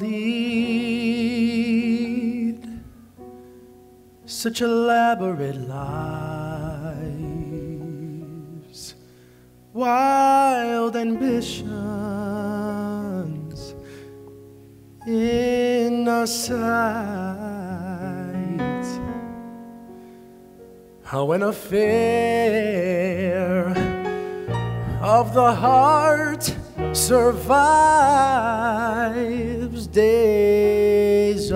lead such elaborate lives, wild ambitions in our sight. How an affair of the heart survives days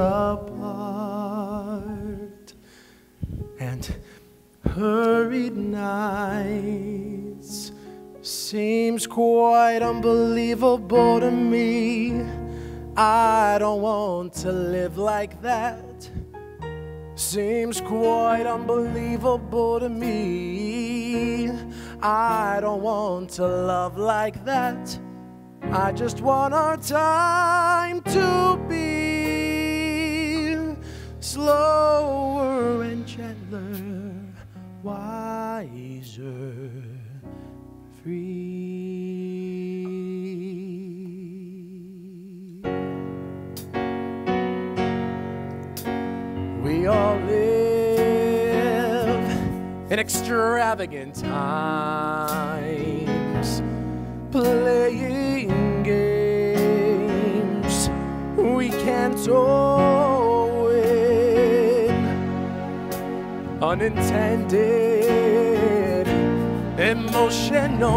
apart and hurried nights. Seems quite unbelievable to me. I don't want to live like that. seems quite unbelievable to me. I don't want to love like that. I just want our time to be slower and gentler, wiser, free. We all live in extravagant times, playing games we can't all win. Unintended emotional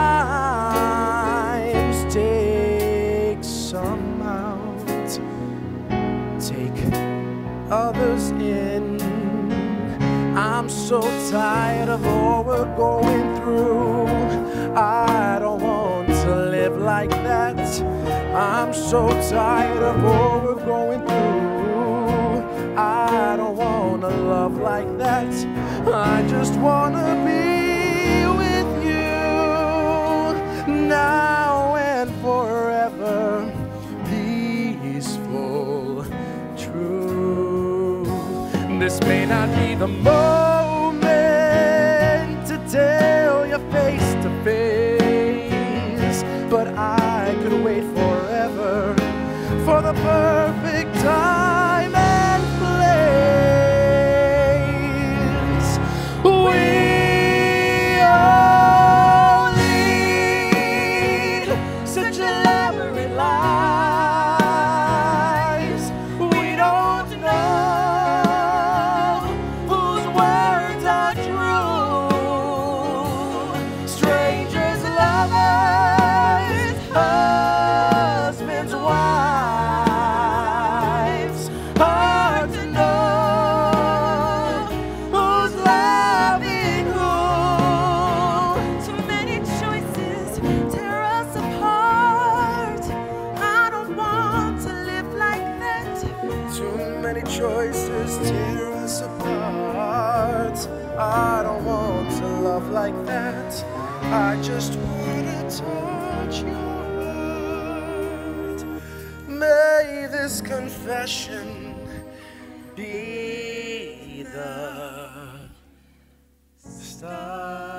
crimes take some out, take others in. I'm so tired of all we're going through. I don't want to live like that. I'm so tired of all we're going through. I don't want to love like that. I just want to be with you now and forever. Peaceful, true. This may not be the moment to tell you face to face, but I could wait forever for the perfect time and place. We all lead such elaborate lives. We don't know whose words are true. Strangers, lovers, husbands, wives. Hard to know who's loving who. Too many choices tear us apart. I don't want to live like that. Too many choices tear us apart. I don't want to love like that. I just want to touch your heart. May this confession be the start.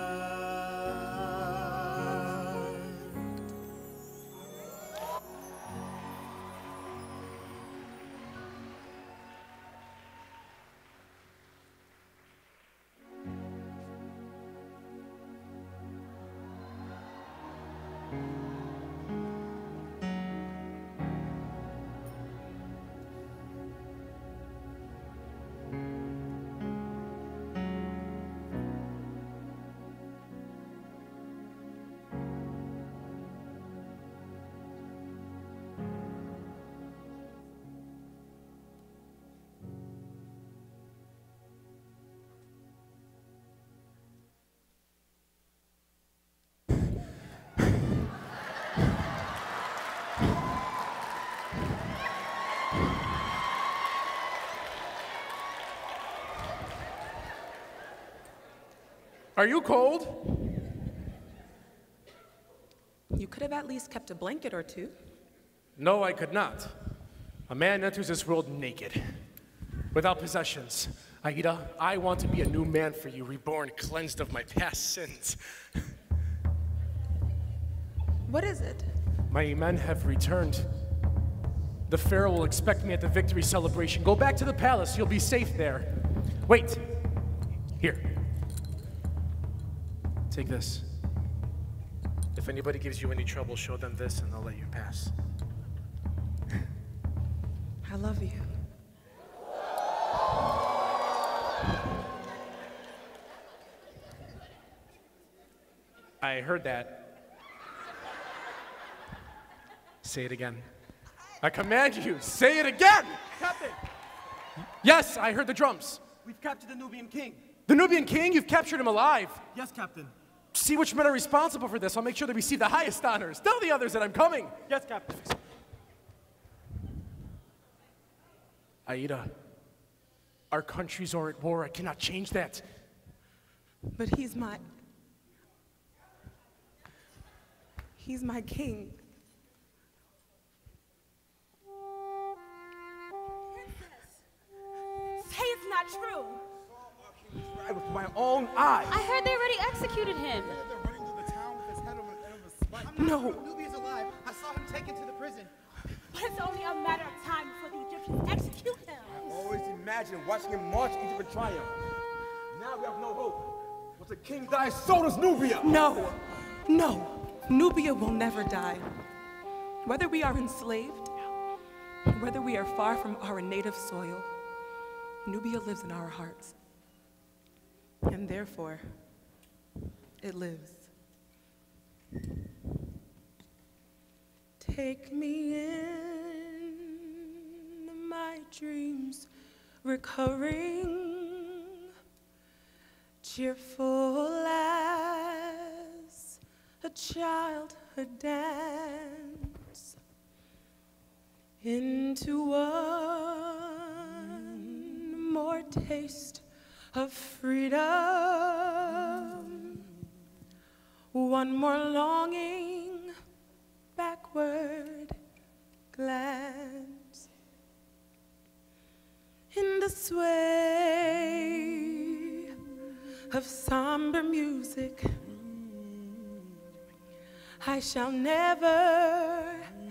Are you cold? You could have at least kept a blanket or two. No, I could not. A man enters this world naked, without possessions. Aida, I want to be a new man for you, reborn, cleansed of my past sins. What is it? My men have returned. The Pharaoh will expect me at the victory celebration. Go back to the palace, you'll be safe there. Wait, here. Take this. If anybody gives you any trouble, show them this and they'll let you pass. I love you. I heard that. Say it again. I command you, say it again! Captain! Yes, I heard the drums. We've captured the Nubian king. The Nubian king? You've captured him alive. Yes, Captain. See which men are responsible for this. I'll make sure they receive the highest honors. Tell the others that I'm coming. Yes, Captain. Aida, Our countries are at war. I cannot change that. But he's my king. Say it's not true. Right with my own eyes. I heard they already executed him. They're running through the town with his head on a spike. No. Nubia's alive. I saw him taken to the prison. But it's only a matter of time before the Egyptians execute him. I always imagined watching him march Egypt in triumph. Now we have no hope. Once the king dies, so does Nubia. No, no, Nubia will never die. Whether we are enslaved, whether we are far from our native soil, Nubia lives in our hearts. And therefore, it lives. Take me in my dreams, recurring, cheerful as a childhood dance, into one more taste of freedom, one more longing backward glance, in the sway of somber music. I shall never,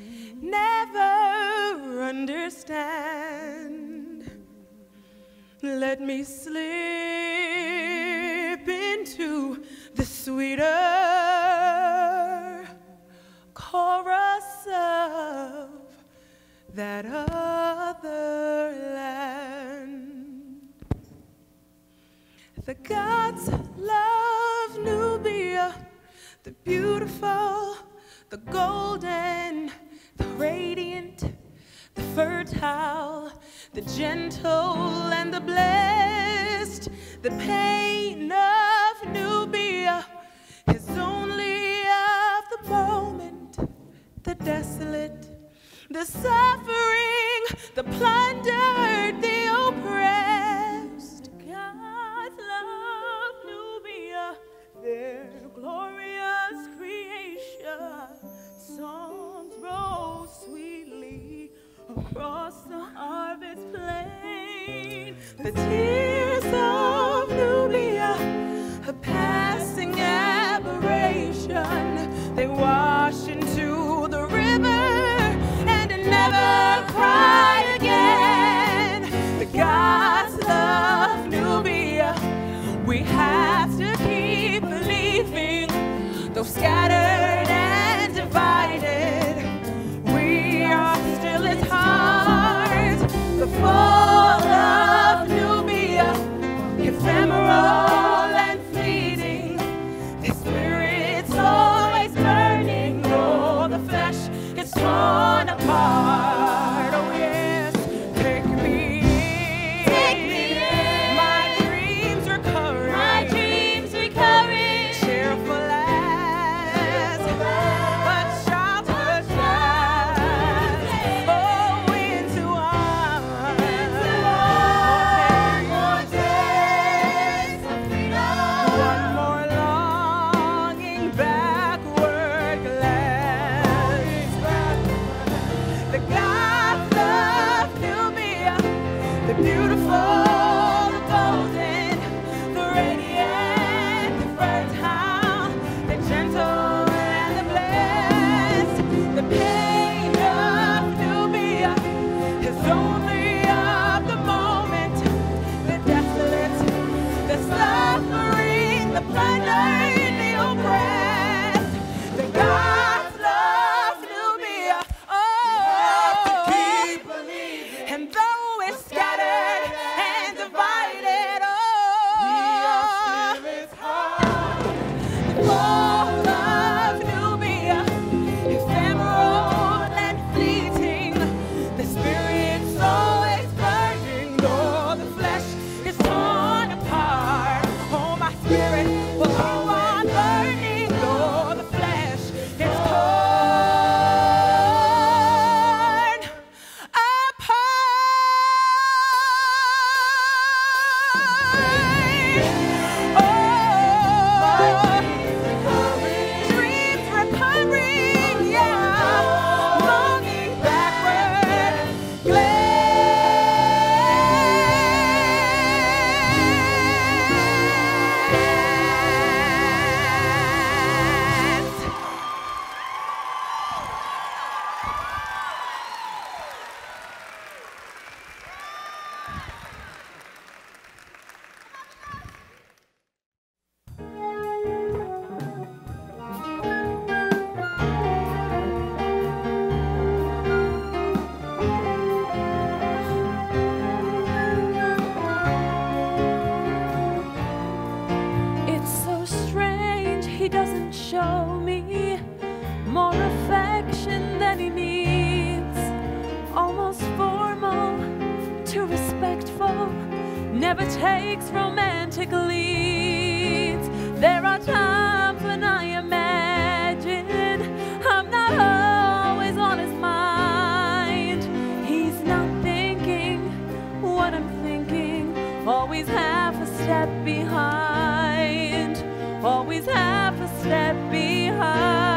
never understand. Let me slip into the sweeter chorus of that other land. The gods love Nubia, the beautiful, the golden, the radiant, the fertile, the gentle and the blessed. The pain of Nubia is only of the moment, the desolate, the suffering, the plundered, the oppressed. God's love Nubia, their glorious creation. Songs roll sweetly across the harvest plain. The tears of Nubia, a passing aberration. They wash into the river and never cry again. The gods love Nubia. We have to keep believing, though scattered and divided, we are still at heart. The fall of Nubia show me more affection than he needs. Almost formal, too respectful, never takes romantic leads. There are times when I imagine I'm not always on his mind. He's not thinking what I'm thinking, always half a step behind, always half a step behind.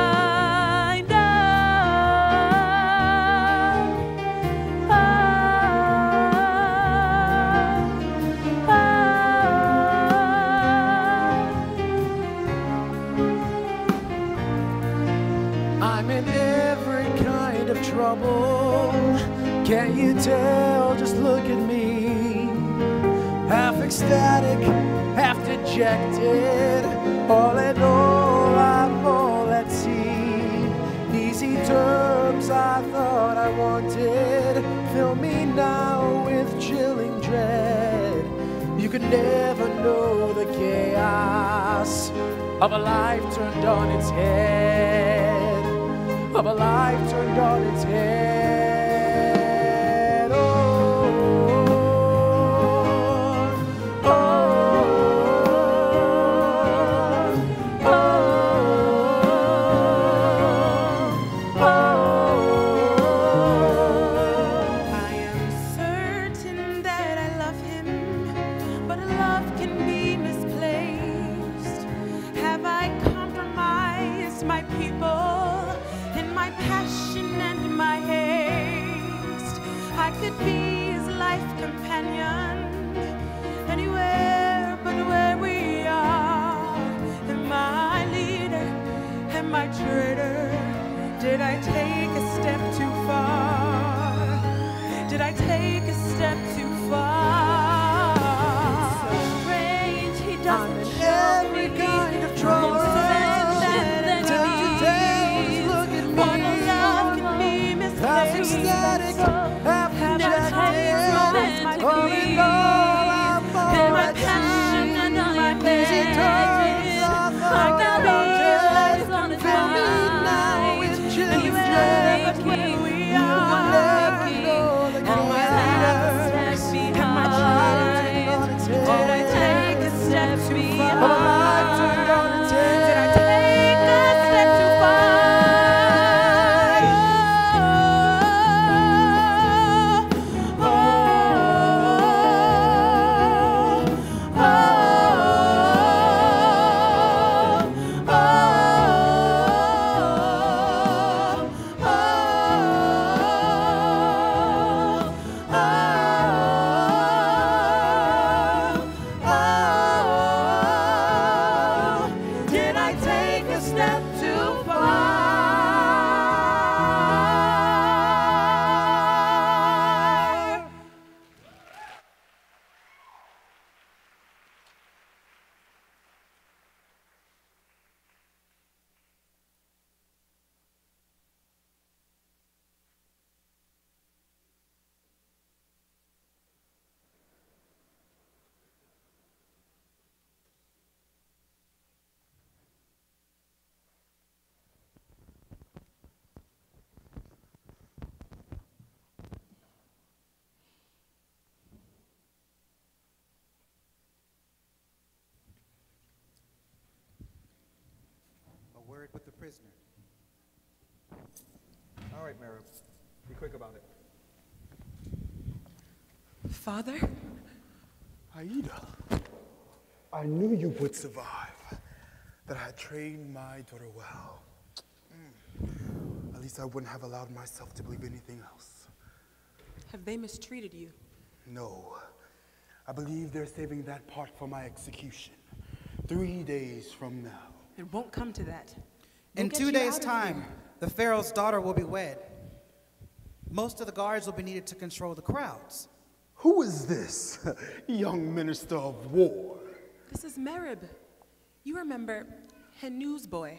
I'm in every kind of trouble. Can't you tell? Just look at me. Half ecstatic, half dejected. All in all, I'm all at sea. Easy terms I thought I wanted fill me now with chilling dread. You could never know the chaos of a life turned on its head, of a life turned on its head. Oh, oh, oh, oh, I am certain that I love him, but love can be misplaced. Have I compromised my people in my passion and in my haste? I could be his life companion anywhere but where we are. Am I leader? Am I traitor? Did I take a step too far? Did I take a step too far? So strange, he I'm doesn't in show every me kind of trouble. more affection than he needs. Look at What me. love can be Half misplaced. ecstatic, half Never takes dejected. romantic All in leads. all, I'm all In my at passion sea. and I Easy terms imagine I I thought can I be always wanted on his fill me now mind. with And chilling you dread. thinking, we You are. would never know the always half a chaos. step behind. Did I take a step behind? Of a life turned on its head. Did I take a step too far? Oh, oh, oh, did I take a step too far? A word with the prisoner. All right, Mereb. Be quick about it. Father? Aida, I knew you would survive, that I had trained my daughter well. At least I wouldn't have allowed myself to believe anything else. Have they mistreated you? No, I believe they're saving that part for my execution, 3 days from now. It won't come to that. In We'll get 2 you days' out of time, here. the Pharaoh's daughter will be wed. Most of the guards will be needed to control the crowds. Who is this young minister of war? This is Mereb. You remember Henu's boy.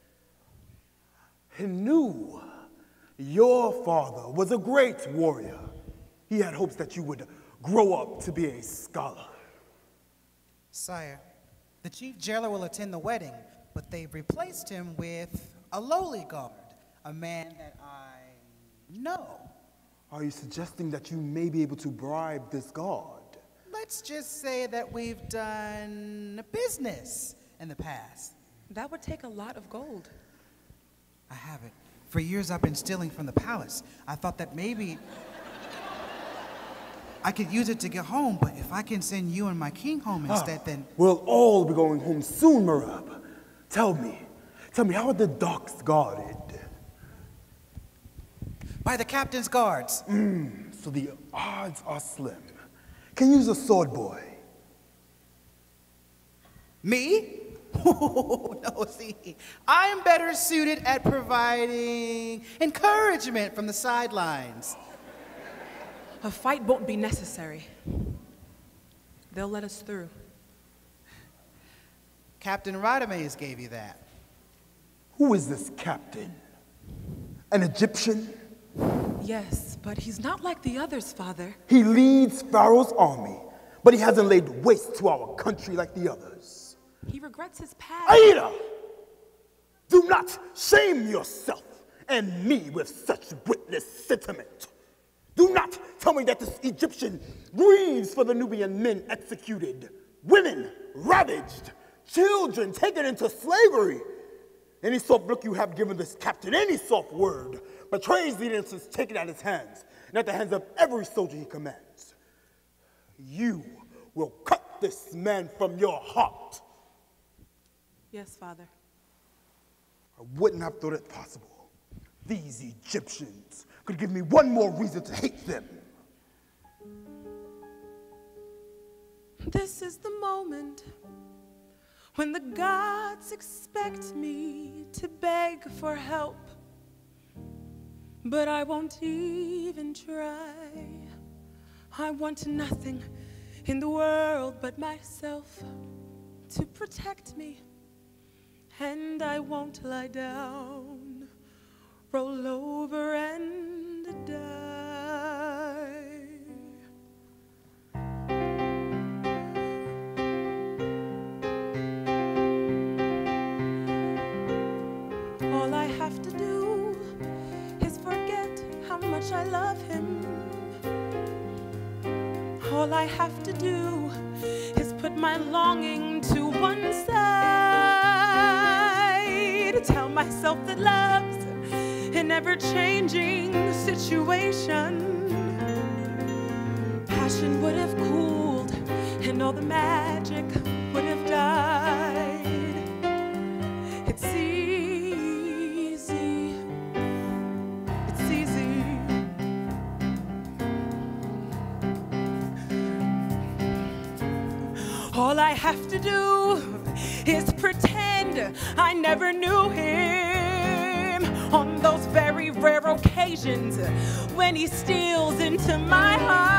Henu, your father was a great warrior. He had hopes that you would grow up to be a scholar. Sire, the chief jailer will attend the wedding, but they've replaced him with a lowly guard, a man that I know. Are you suggesting that you may be able to bribe this guard? Let's just say that we've done business in the past. That would take a lot of gold. I haven't. For years I've been stealing from the palace. I thought that maybe I could use it to get home, but if I can send you and my king home instead, then... We'll all be going home soon, Mereb. Tell me, how are the docks guarded? By the captain's guards. So the odds are slim. Can you use a sword boy? Me? No, see, I'm better suited at providing encouragement from the sidelines. A fight won't be necessary. They'll let us through. Captain Radames gave you that. Who is this captain? An Egyptian? Yes, but he's not like the others, Father. He leads Pharaoh's army, but he hasn't laid waste to our country like the others. He regrets his past. Aida! Do not shame yourself and me with such witless sentiment. Do not tell me that this Egyptian grieves for the Nubian men executed, women ravaged, children taken into slavery. Any soft look you have given this captain, any soft word, betrays the innocence taken at his hands and at the hands of every soldier he commands. You will cut this man from your heart. Yes, Father. I wouldn't have thought it possible. These Egyptians could give me one more reason to hate them. This is the moment when the gods expect me to beg for help, but I won't even try. I want nothing in the world but myself to protect me, and I won't lie down, roll over and die. All I have to do is forget how much I love him. All I have to do is put my longing to one side, tell myself that love's an ever-changing situation. Passion would have cooled and all the magic would have died. It's easy, it's easy. All I have to do is pretend I never knew him on those very rare occasions when he steals into my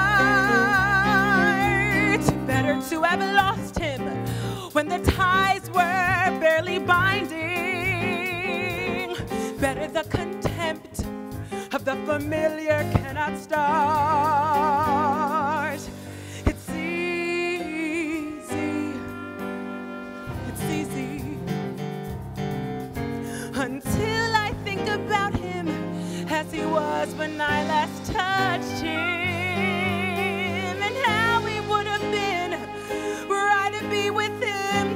heart. Better to have lost him when the ties were barely binding. Better the contempt of the familiar cannot start. It's easy, it's easy, until I think about him as he was when I last touched him, and how he would have been were I to be with him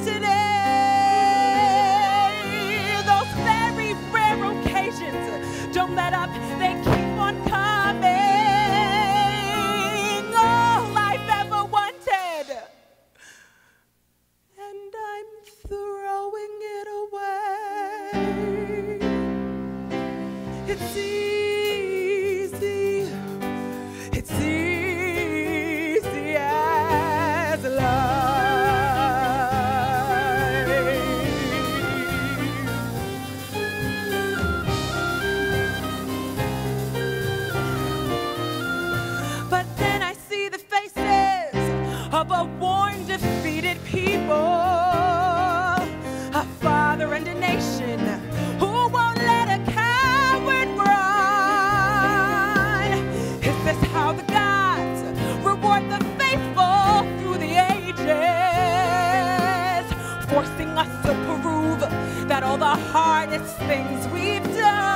today. Those very rare occasions don't let up, they keep on coming. All I've ever wanted, and I'm throwing it away. It's easy, it's easy as But then I see the faces of a worn, defeated people, a father and a nation who won't let a coward run. Is this how the gods reward the faithful through the ages, forcing us to prove hardest things we've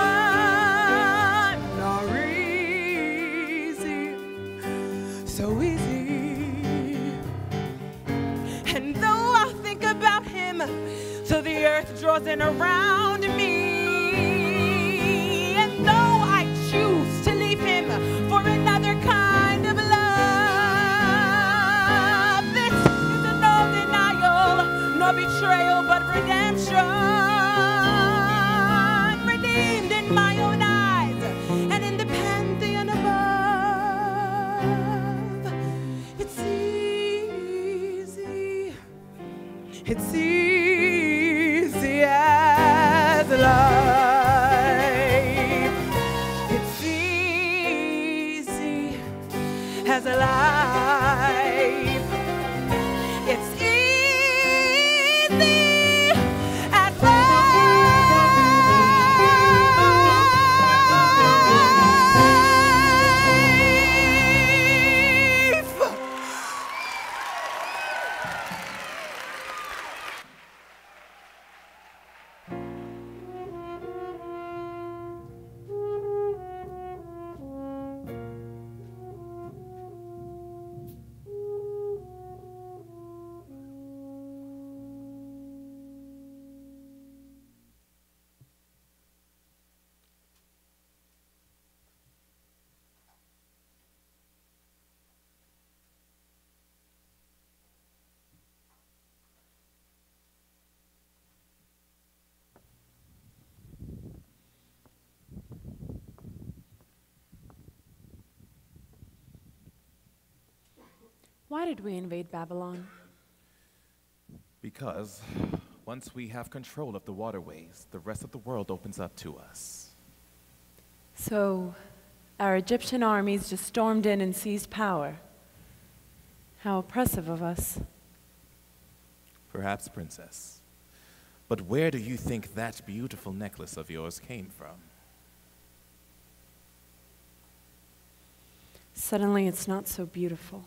done are easy, so easy. And though I think about him till the earth draws in around me, and though I choose to leave him for another kind of love, this is a no denial, no betrayal, but redemption. Redeemed in my own eyes and in the pantheon above. It's easy. It's easy as life. It's easy as life. It's easy as Why did we invade Babylon? Because once we have control of the waterways, the rest of the world opens up to us. So, our Egyptian armies just stormed in and seized power. How oppressive of us. Perhaps, Princess. But where do you think that beautiful necklace of yours came from? Suddenly, it's not so beautiful.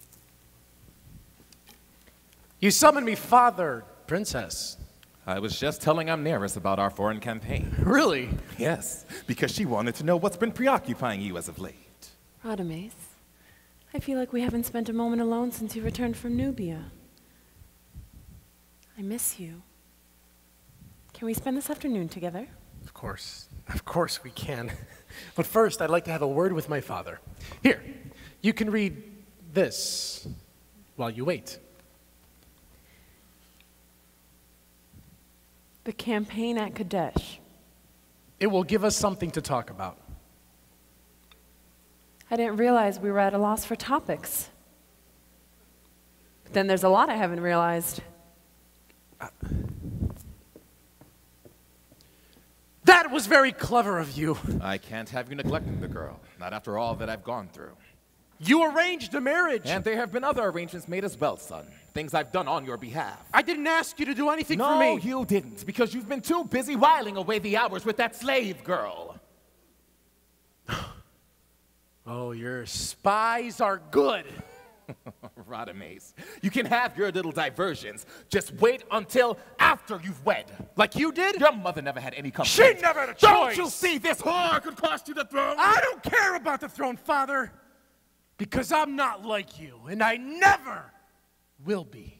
You summoned me father, Princess. I was just telling Amneris about our foreign campaign. Really? Yes, because she wanted to know what's been preoccupying you as of late. Radames, I feel like we haven't spent a moment alone since you returned from Nubia. I miss you. Can we spend this afternoon together? Of course we can. But first, I'd like to have a word with my father. Here, you can read this while you wait. The campaign at Kadesh. It will give us something to talk about. I didn't realize we were at a loss for topics. But then there's a lot I haven't realized. That was very clever of you. I can't have you neglecting the girl, not after all that I've gone through. You arranged a marriage. And there have been other arrangements made as well, son. Things I've done on your behalf. I didn't ask you to do anything for me. No, you didn't, because you've been too busy whiling away the hours with that slave girl. Oh, your spies are good. Radames, you can have your little diversions. Just wait until after you've wed. Like you did? Your mother never had any complaints. She never had a choice. Don't you see this whore could cost you the throne? I don't care about the throne, father. Because I'm not like you, and I never will be.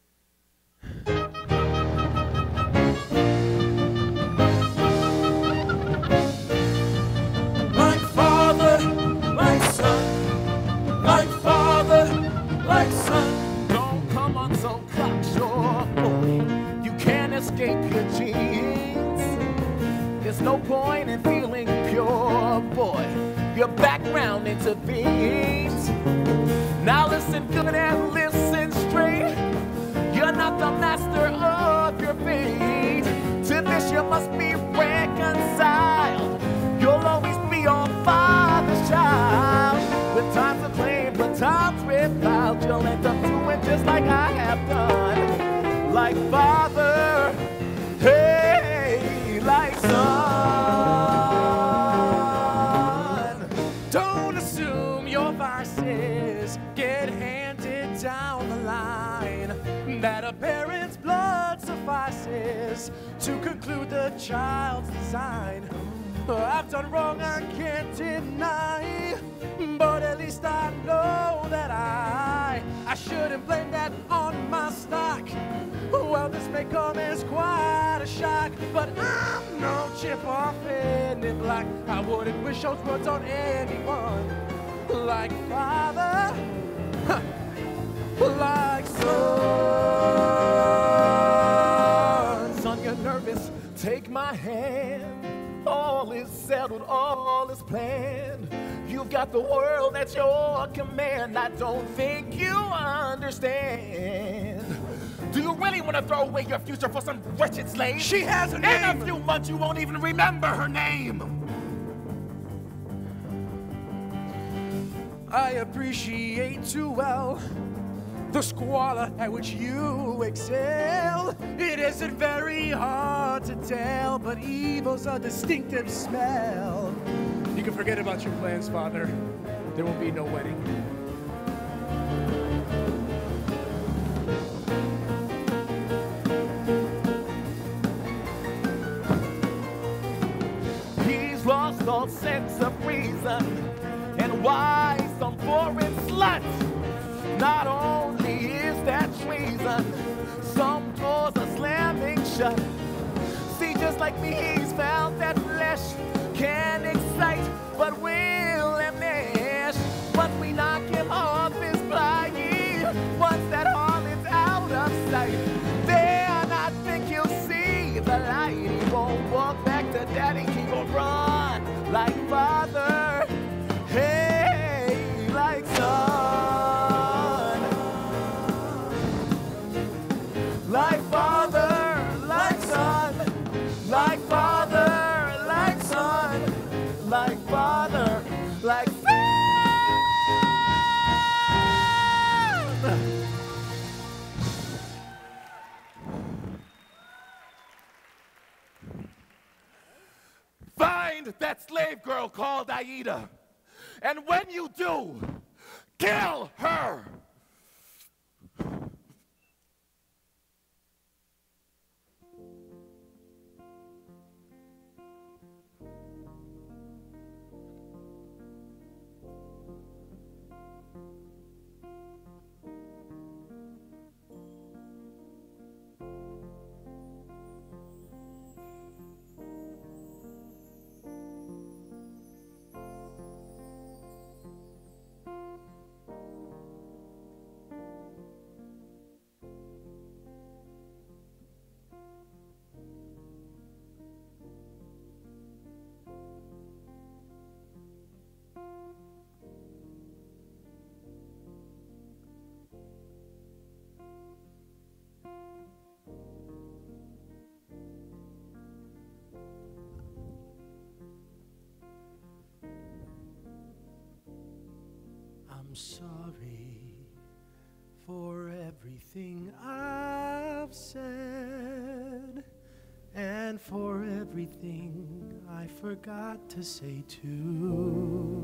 Like father, like son. Like father, like son. Don't come on so cocksure, boy. You can't escape your genes. There's no point in feeling pure, boy. Your background intervenes. Now listen good and listen straight. You're not the master of your fate. To this you must be reconciled. You'll always be your father's child. With times of blame, but times without, you'll end up doing just like I have done. Like father, hey, like son. Don't assume your vices get handed down the line. That a parent's blood suffices. is to conclude the child's design. I've done wrong, I can't deny, but at least I know that I shouldn't blame that on my stock. Well, this may come as quite a shock, but I'm no chip off any block. I wouldn't wish those words on anyone. Like father, like son. Son, you're nervous, take my hand. All is settled, all is planned. You've got the world at your command. I don't think you understand. Do you really want to throw away your future for some wretched slave? She has a name! In a few months you won't even remember her name. I appreciate too well the squalor at which you excel. It isn't very hard to tell, but evil's a distinctive smell. You can forget about your plans, Father. There will be no wedding. He's lost all sense of reason, and why some foreign slut? Not only is that treason, some doors are slamming shut. See, just like me, he's found that flesh can excite, but will enmesh. Once we knock him off his flying, once that harlot's out of sight, then I think he'll see the light. He won't walk back to daddy, he won't run like father, hey, like son. Like father, like son, like father, like son, like father, like son. Find that slave girl called Aida, and when you do, kill her. I'm sorry for everything I've said, and for everything I forgot to say too.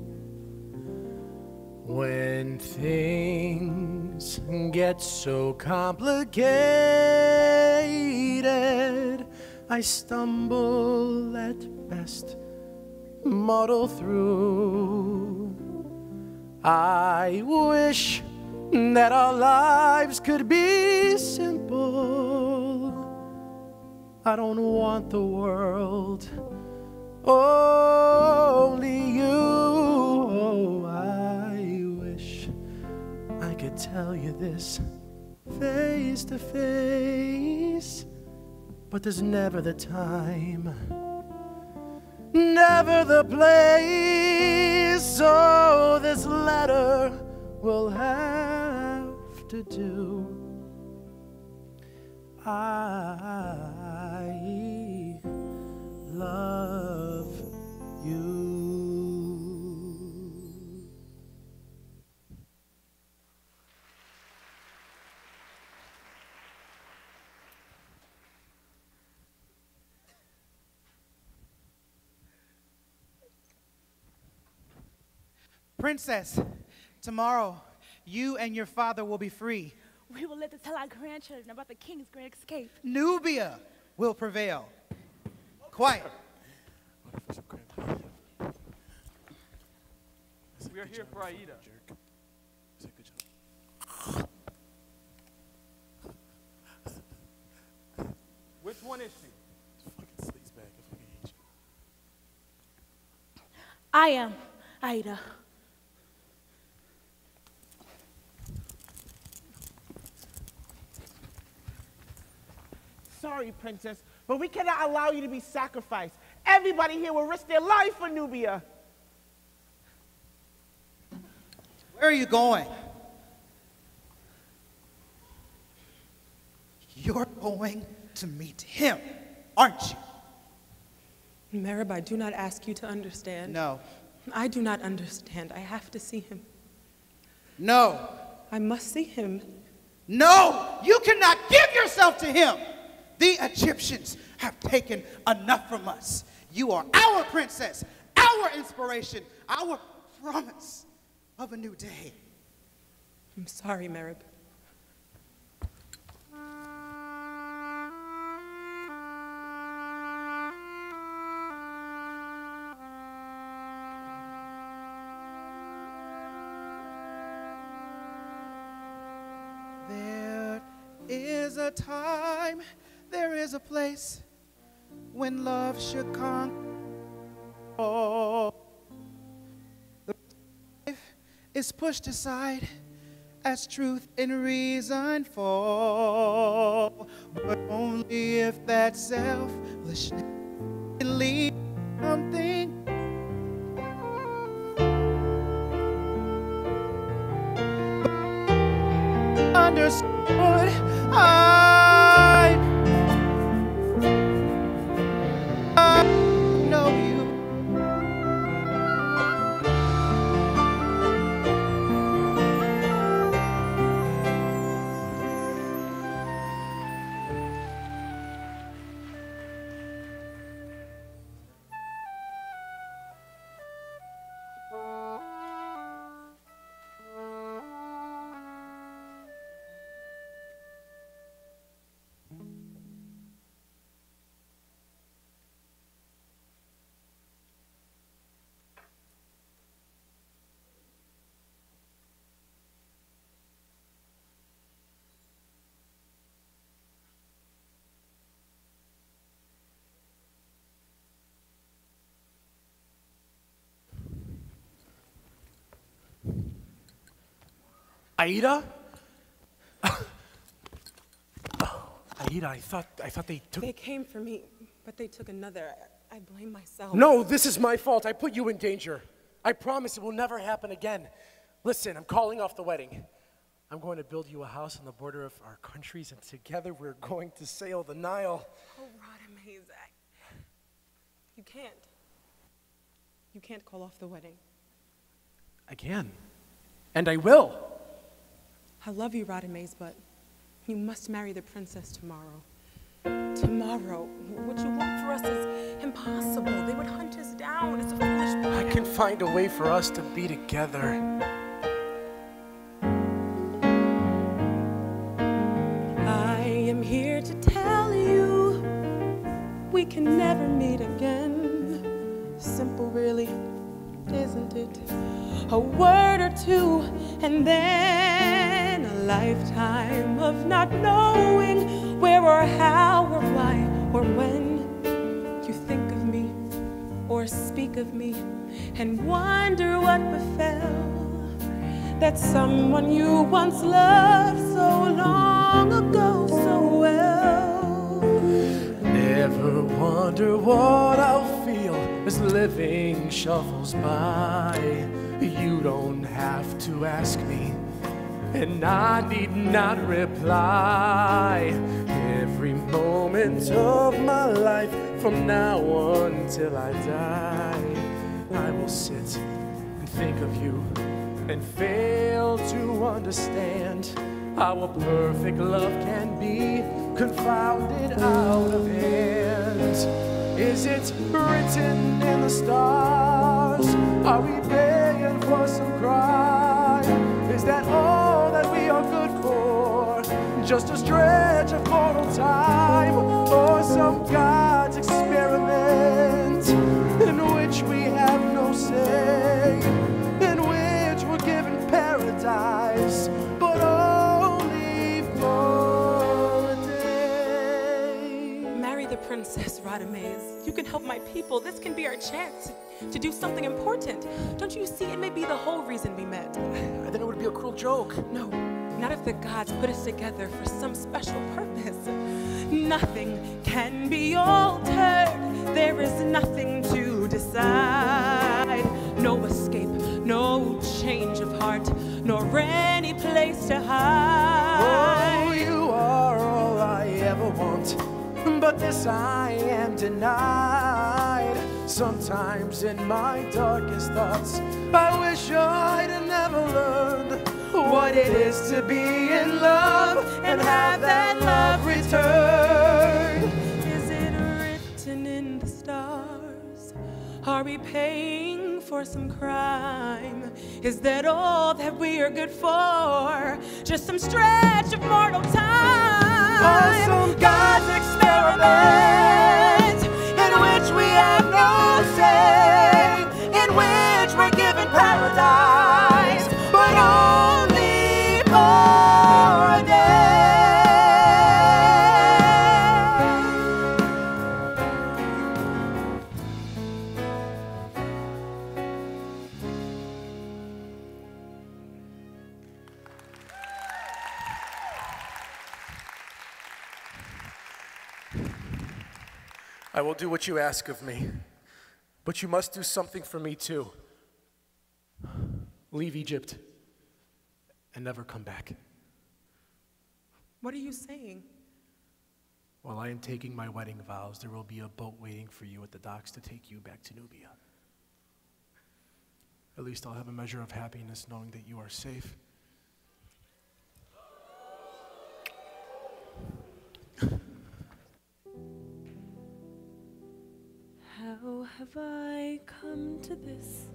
When things get so complicated, I stumble at best, muddle through. I wish that our lives could be simple. I don't want the world, only you. Oh, I wish I could tell you this face to face, but there's never the time, never the place, so this letter will have to do. I love you. Princess, tomorrow you and your father will be free. We will live to tell our grandchildren about the king's great escape. Nubia will prevail. Quiet. We are here for Aida. Which one is she? I am Aida. Sorry, princess, but we cannot allow you to be sacrificed. Everybody here will risk their life for Nubia. Where are you going? You're going to meet him, aren't you? Mereb, I do not ask you to understand. No. I do not understand. I have to see him. No. I must see him. No! You cannot give yourself to him! The Egyptians have taken enough from us. You are our princess, our inspiration, our promise of a new day. I'm sorry, Mereb. There is a time, there is a place when love should conquer all. The life is pushed aside as truth and reason fall, but only if that selfishness can lead something. Understood, I know you. Aida? Aida, I thought they took... They came for me, but they took another. I blame myself. No, this is my fault. I put you in danger. I promise it will never happen again. Listen, I'm calling off the wedding. I'm going to build you a house on the border of our countries, and together we're going to sail the Nile. Oh, Radames, you can't. You can't call off the wedding. I can. And I will. I love you, Radames, but you must marry the princess tomorrow. Tomorrow. What you want for us is impossible. They would hunt us down. It's a foolish plan. I can find a way for us to be together. I am here to tell you we can never meet again. Simple, really, isn't it? A word or two, and then a lifetime of not knowing where or how or why or when you think of me or speak of me and wonder what befell that someone you once loved so long ago so well. Never wonder what I'll feel as living shuffles by. You don't have to ask me, and I need not reply. Every moment of my life, from now until I die, I will sit and think of you and fail to understand how a perfect love can be confounded out of hand. Is it written in the stars? Are we begging for some crime? Is that all that we are good for? just a stretch of mortal time, or some God's experiment in which we have no say, in which we're given paradise, but only for a day. Marry the princess, Radames. You can help my people. This can be our chance to do something important. Don't you see? It may be the whole reason we met. Then it would be a cruel joke. No, not if the gods put us together for some special purpose. Nothing can be altered. There is nothing to decide. No escape, no change of heart, nor any place to hide. Oh, you are all I ever want, but this I am denied. Sometimes in my darkest thoughts, I wish I'd never learned what it is to be in love and have that love returned. Is it written in the stars? Are we paying for some crime? Is that all that we are good for? Just some stretch of mortal time? Or some God's experiment in which we have no say, in which we're given paradise, but only for a day. I will do what you ask of me, but you must do something for me too. Leave Egypt and never come back. What are you saying? While I am taking my wedding vows, there will be a boat waiting for you at the docks to take you back to Nubia. At least I'll have a measure of happiness knowing that you are safe. How have I come to this?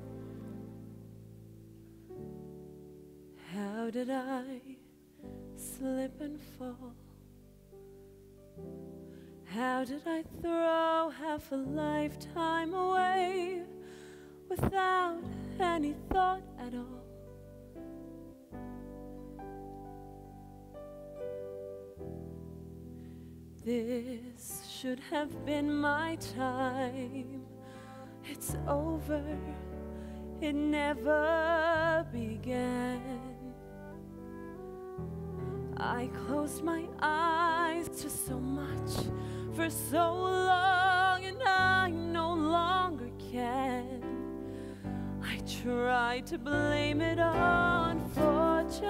How did I slip and fall? How did I throw half a lifetime away without any thought at all? This should have been my time. It's over. It never began. I closed my eyes to so much for so long, and I no longer can. I tried to blame it on fortune,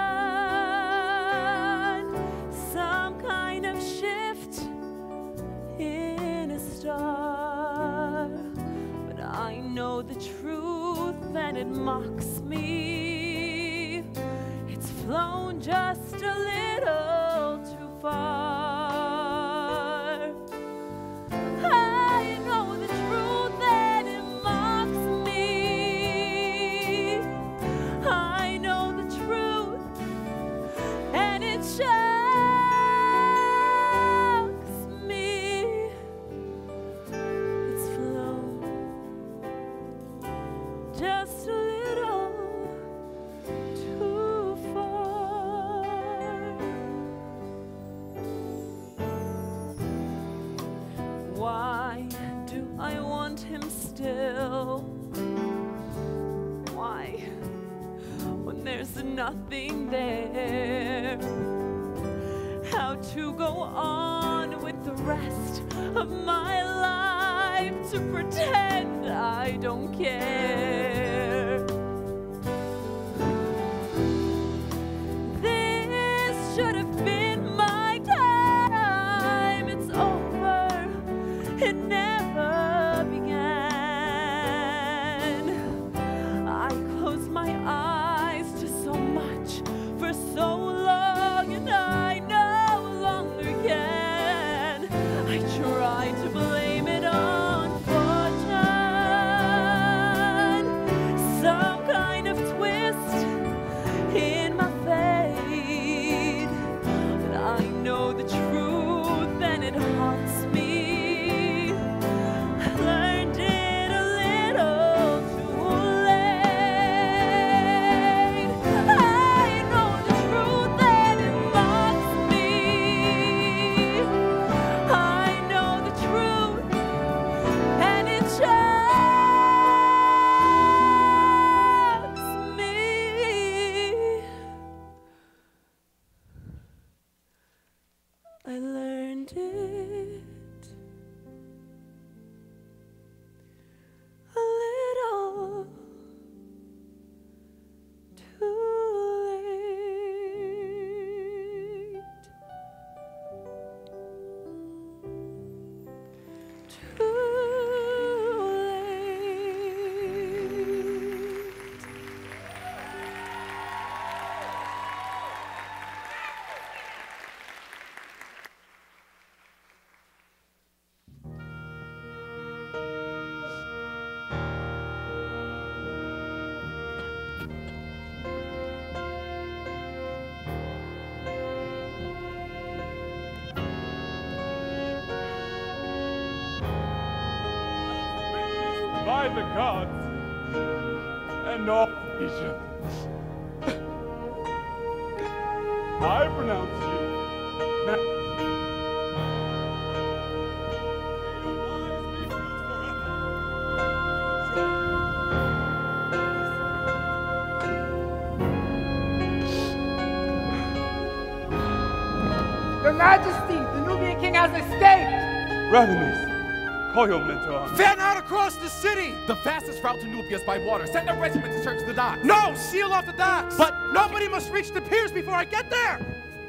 some kind of shift in a star. But I know the truth and it mocks me. It's flown just a little too far. I know the truth and it mocks me. I know the truth and it shocks me. It's flown just a little too far. Why do I want him still? Why, when there's nothing there? How to go on with the rest of my life to pretend I don't care? This should have been my time. It's over. It never began. I closed my eyes to so much for so long, and I no longer can. I tried to blame it on fortune, by the gods and all Egypt, I pronounce you Your Majesty, the Nubian king has escaped! Radames, call your men to arms. Fan out across the city! The fastest route to Nubia is by water. Send a regiment to search the docks. No! Seal off the docks! But nobody must reach the piers before I get there!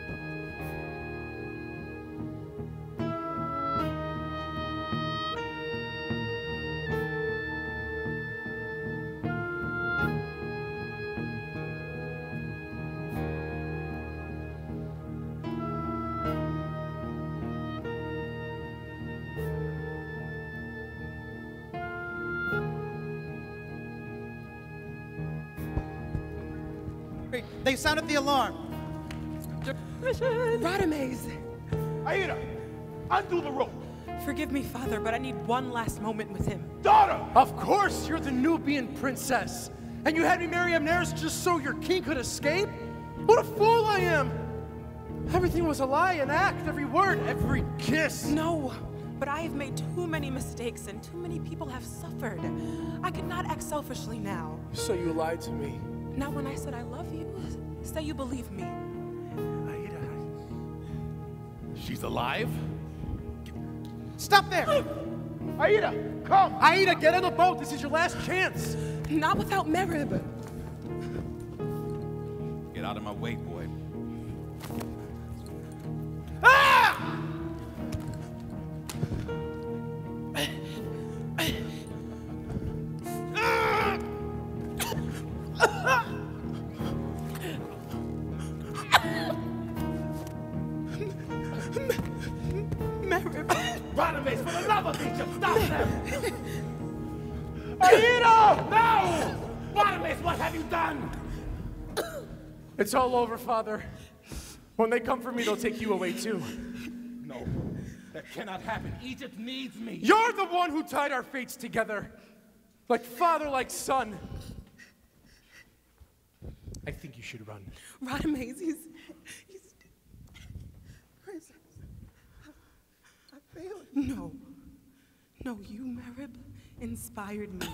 They sounded the alarm. Radames! Aida, undo the rope. Forgive me, Father, but I need one last moment with him. Daughter! Of course, you're the Nubian princess. And you had me marry Amneris just so your king could escape? What a fool I am! Everything was a lie, an act, every word, every kiss. No, but I have made too many mistakes and too many people have suffered. I could not act selfishly now. So you lied to me. Not when I said I love you. Say you believe me. Aida. She's alive? Stop there! Aida, come! Aida, get on the boat. This is your last chance. Not without Mereb. Get out of my way, boy. Ah! Radames, for the love of Egypt, stop them! Aida! No! Radames, what have you done? It's all over, Father. When they come for me, they'll take you away too. No, that cannot happen. Egypt needs me. You're the one who tied our fates together. Like father, like son. I think you should run. Radames, he's Princess, I failed. No, you, Mereb, inspired me.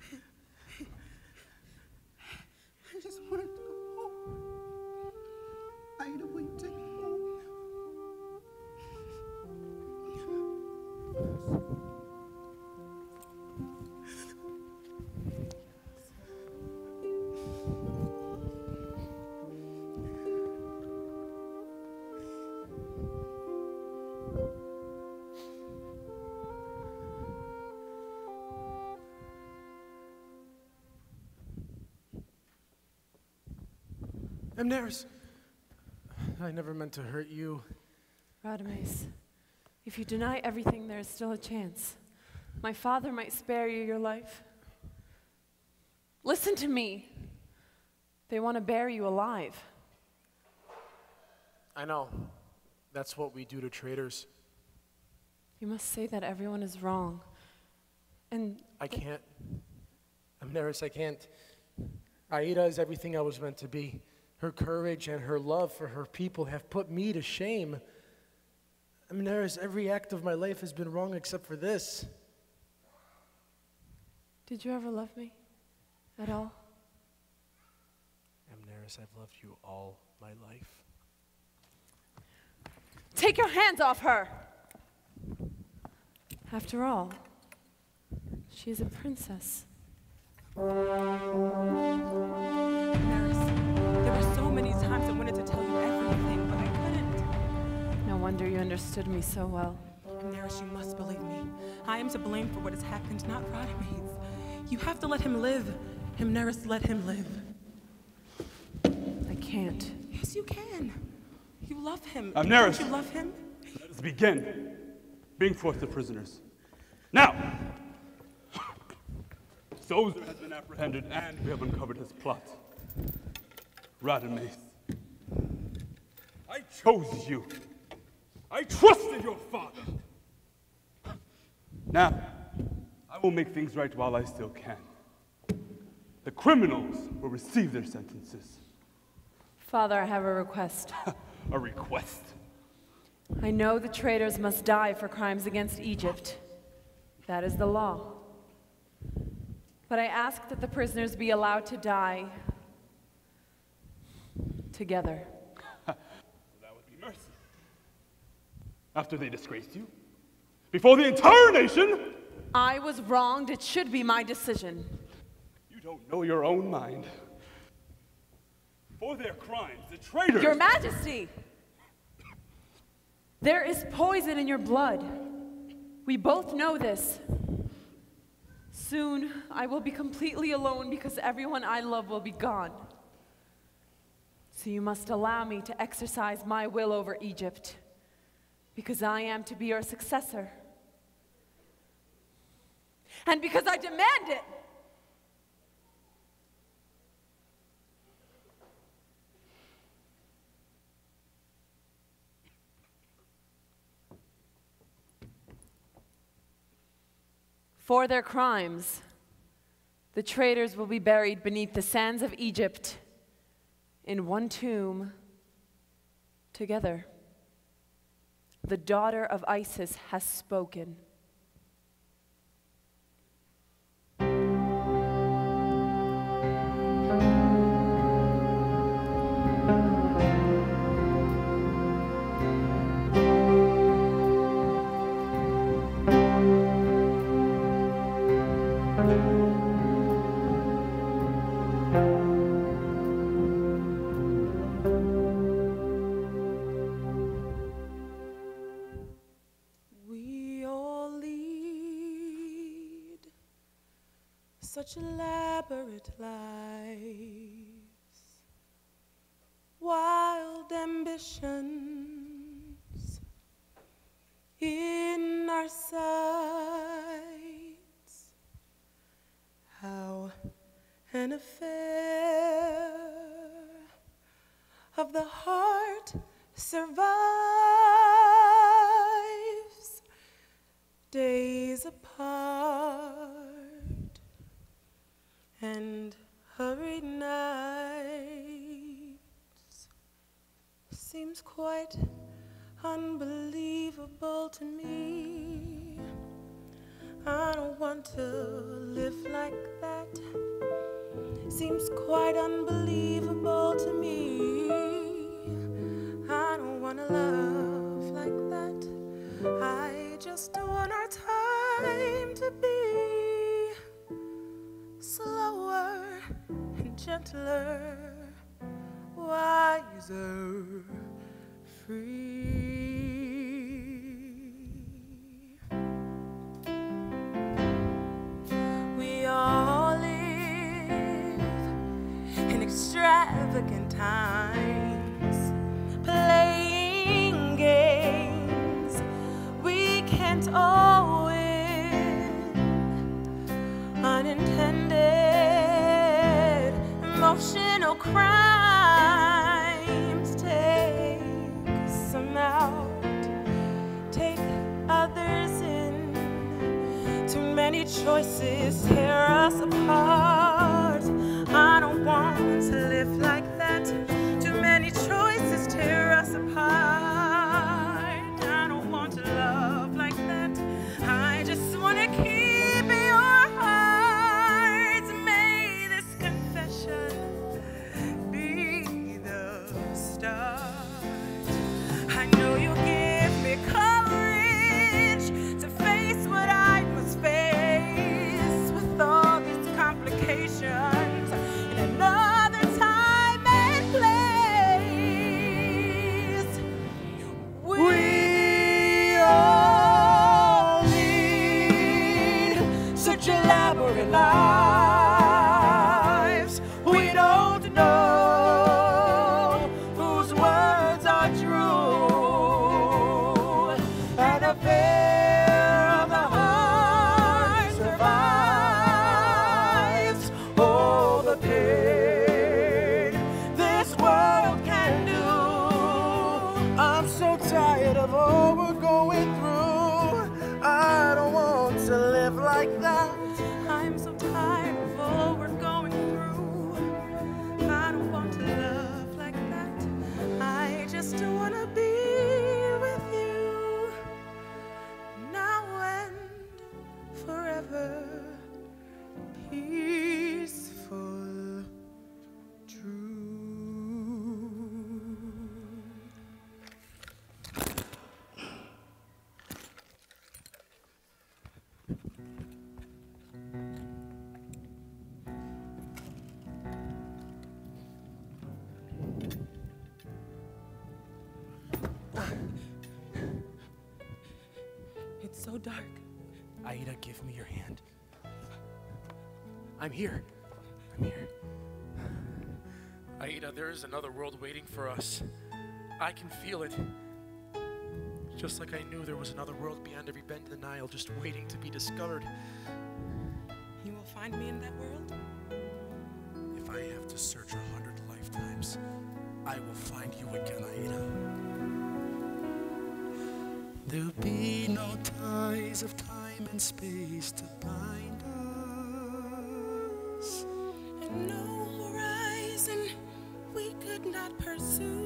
I just wanted to go home. Aida, will you take me home? Amneris, I never meant to hurt you. Radames, if you deny everything, there is still a chance. My father might spare you your life. Listen to me. They want to bury you alive. I know. That's what we do to traitors. You must say that everyone is wrong. And I can't. Amneris, I can't. Aida is everything I was meant to be. Her courage and her love for her people have put me to shame. Amneris, every act of my life has been wrong except for this. Did you ever love me? At all? Amneris, I've loved you all my life. Take your hands off her! After all, she is a princess. There were so many times I wanted to tell you everything, but I couldn't. No wonder you understood me so well. Amneris, you must believe me. I am to blame for what has happened, not Radames. You have to let him live. Amneris, let him live. I can't. Yes, you can. You love him. Amneris. Don't you love him? Let us begin being forced to prisoners. Now! Zoser has been apprehended and we have uncovered his plot. Radames, I chose you. I trusted your father. Now, I will make things right while I still can. The criminals will receive their sentences. Father, I have a request. A request? I know the traitors must die for crimes against Egypt. That is the law. But I ask that the prisoners be allowed to die together. That would be mercy. After they disgraced you, before the entire nation. I was wronged. It should be my decision. You don't know your own mind. For their crimes, the traitors— Your Majesty! There is poison in your blood. We both know this. Soon, I will be completely alone because everyone I love will be gone. So you must allow me to exercise my will over Egypt, because I am to be your successor. And because I demand it. For their crimes, the traitors will be buried beneath the sands of Egypt in one tomb together. The daughter of Isis has spoken. Such elaborate lives, wild ambitions in our sights. How an affair of the heart survives days apart and hurried nights. Seems quite unbelievable to me. I don't want to live like that. Seems quite unbelievable to me. I don't want to love like that. I just want our time to be slower and gentler, wiser, free. We all live in extravagant times, playing games we can't all win, unintended emotional crimes take some out, take others in. Too many choices tear us apart. I don't want to live like that. Too many choices tear us apart. I don't want to love like that. I just want to keep your heart. May this confession be the start. I know you give me courage to face what I must face with all these complications. In another time so dark. Aida, give me your hand. I'm here. I'm here. Aida, there is another world waiting for us. I can feel it. Just like I knew there was another world beyond every bend in the Nile, just waiting to be discovered. You will find me in that world? If I have to search 100 lifetimes, I will find you again, Aida. There'll be no ties of time and space to bind us. And no horizon we could not pursue.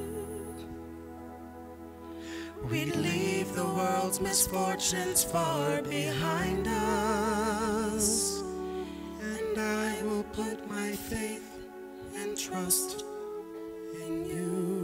We'd leave the world's misfortunes far behind us. And I will put my faith and trust in you.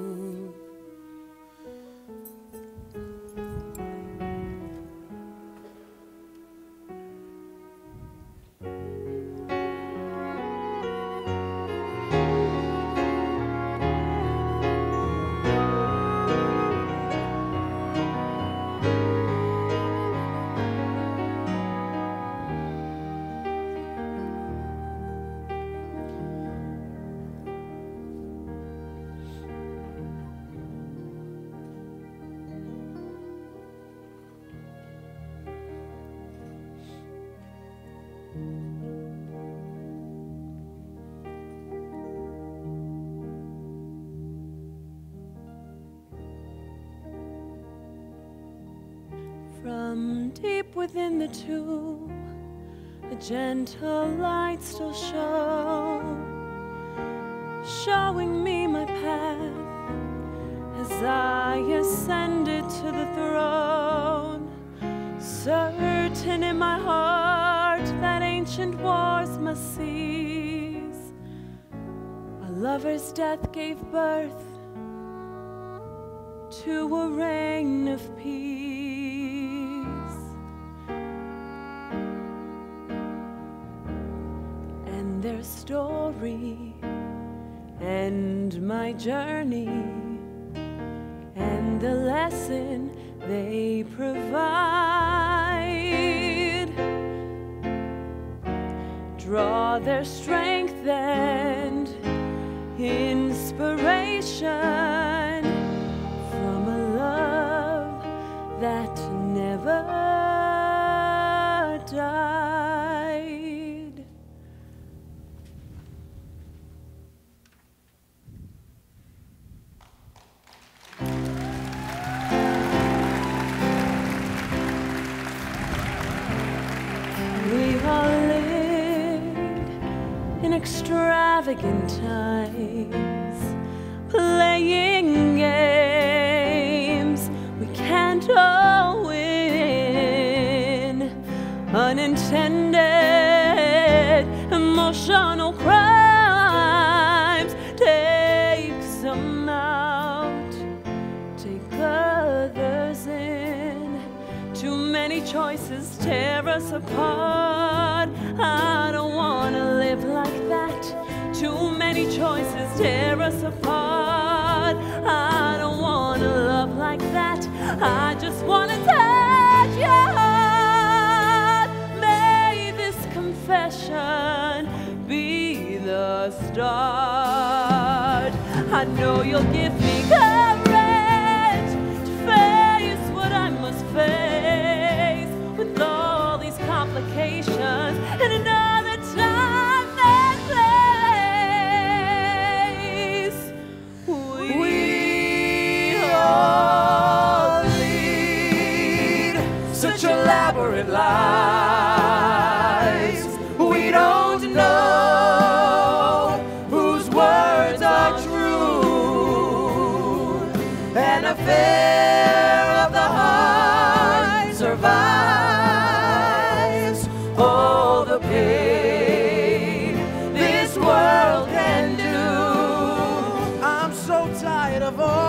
From deep within the tomb, a gentle light still shone, showing me my path as I ascended to the throne, certain in my heart that ancient wars must cease. A lover's death gave birth to a reign of peace. And their story and my journey and the lesson they provide draw their strength and inspiration from a love that never died. We all lived in extravagant times, playing games we can't all win, unintended emotional crimes. Take some out, take others in. Too many choices tear us apart. I don't wanna live like that. Too many choices tear us apart. I don't wanna love like that. I just wanna touch your heart. May this confession be the start. I know you'll give me courage to face what I must face with all these complications in another time and place. We all lead such elaborate lives. We don't know whose words are true. An affair of the heart survives all the pain this world can do. I'm so tired of all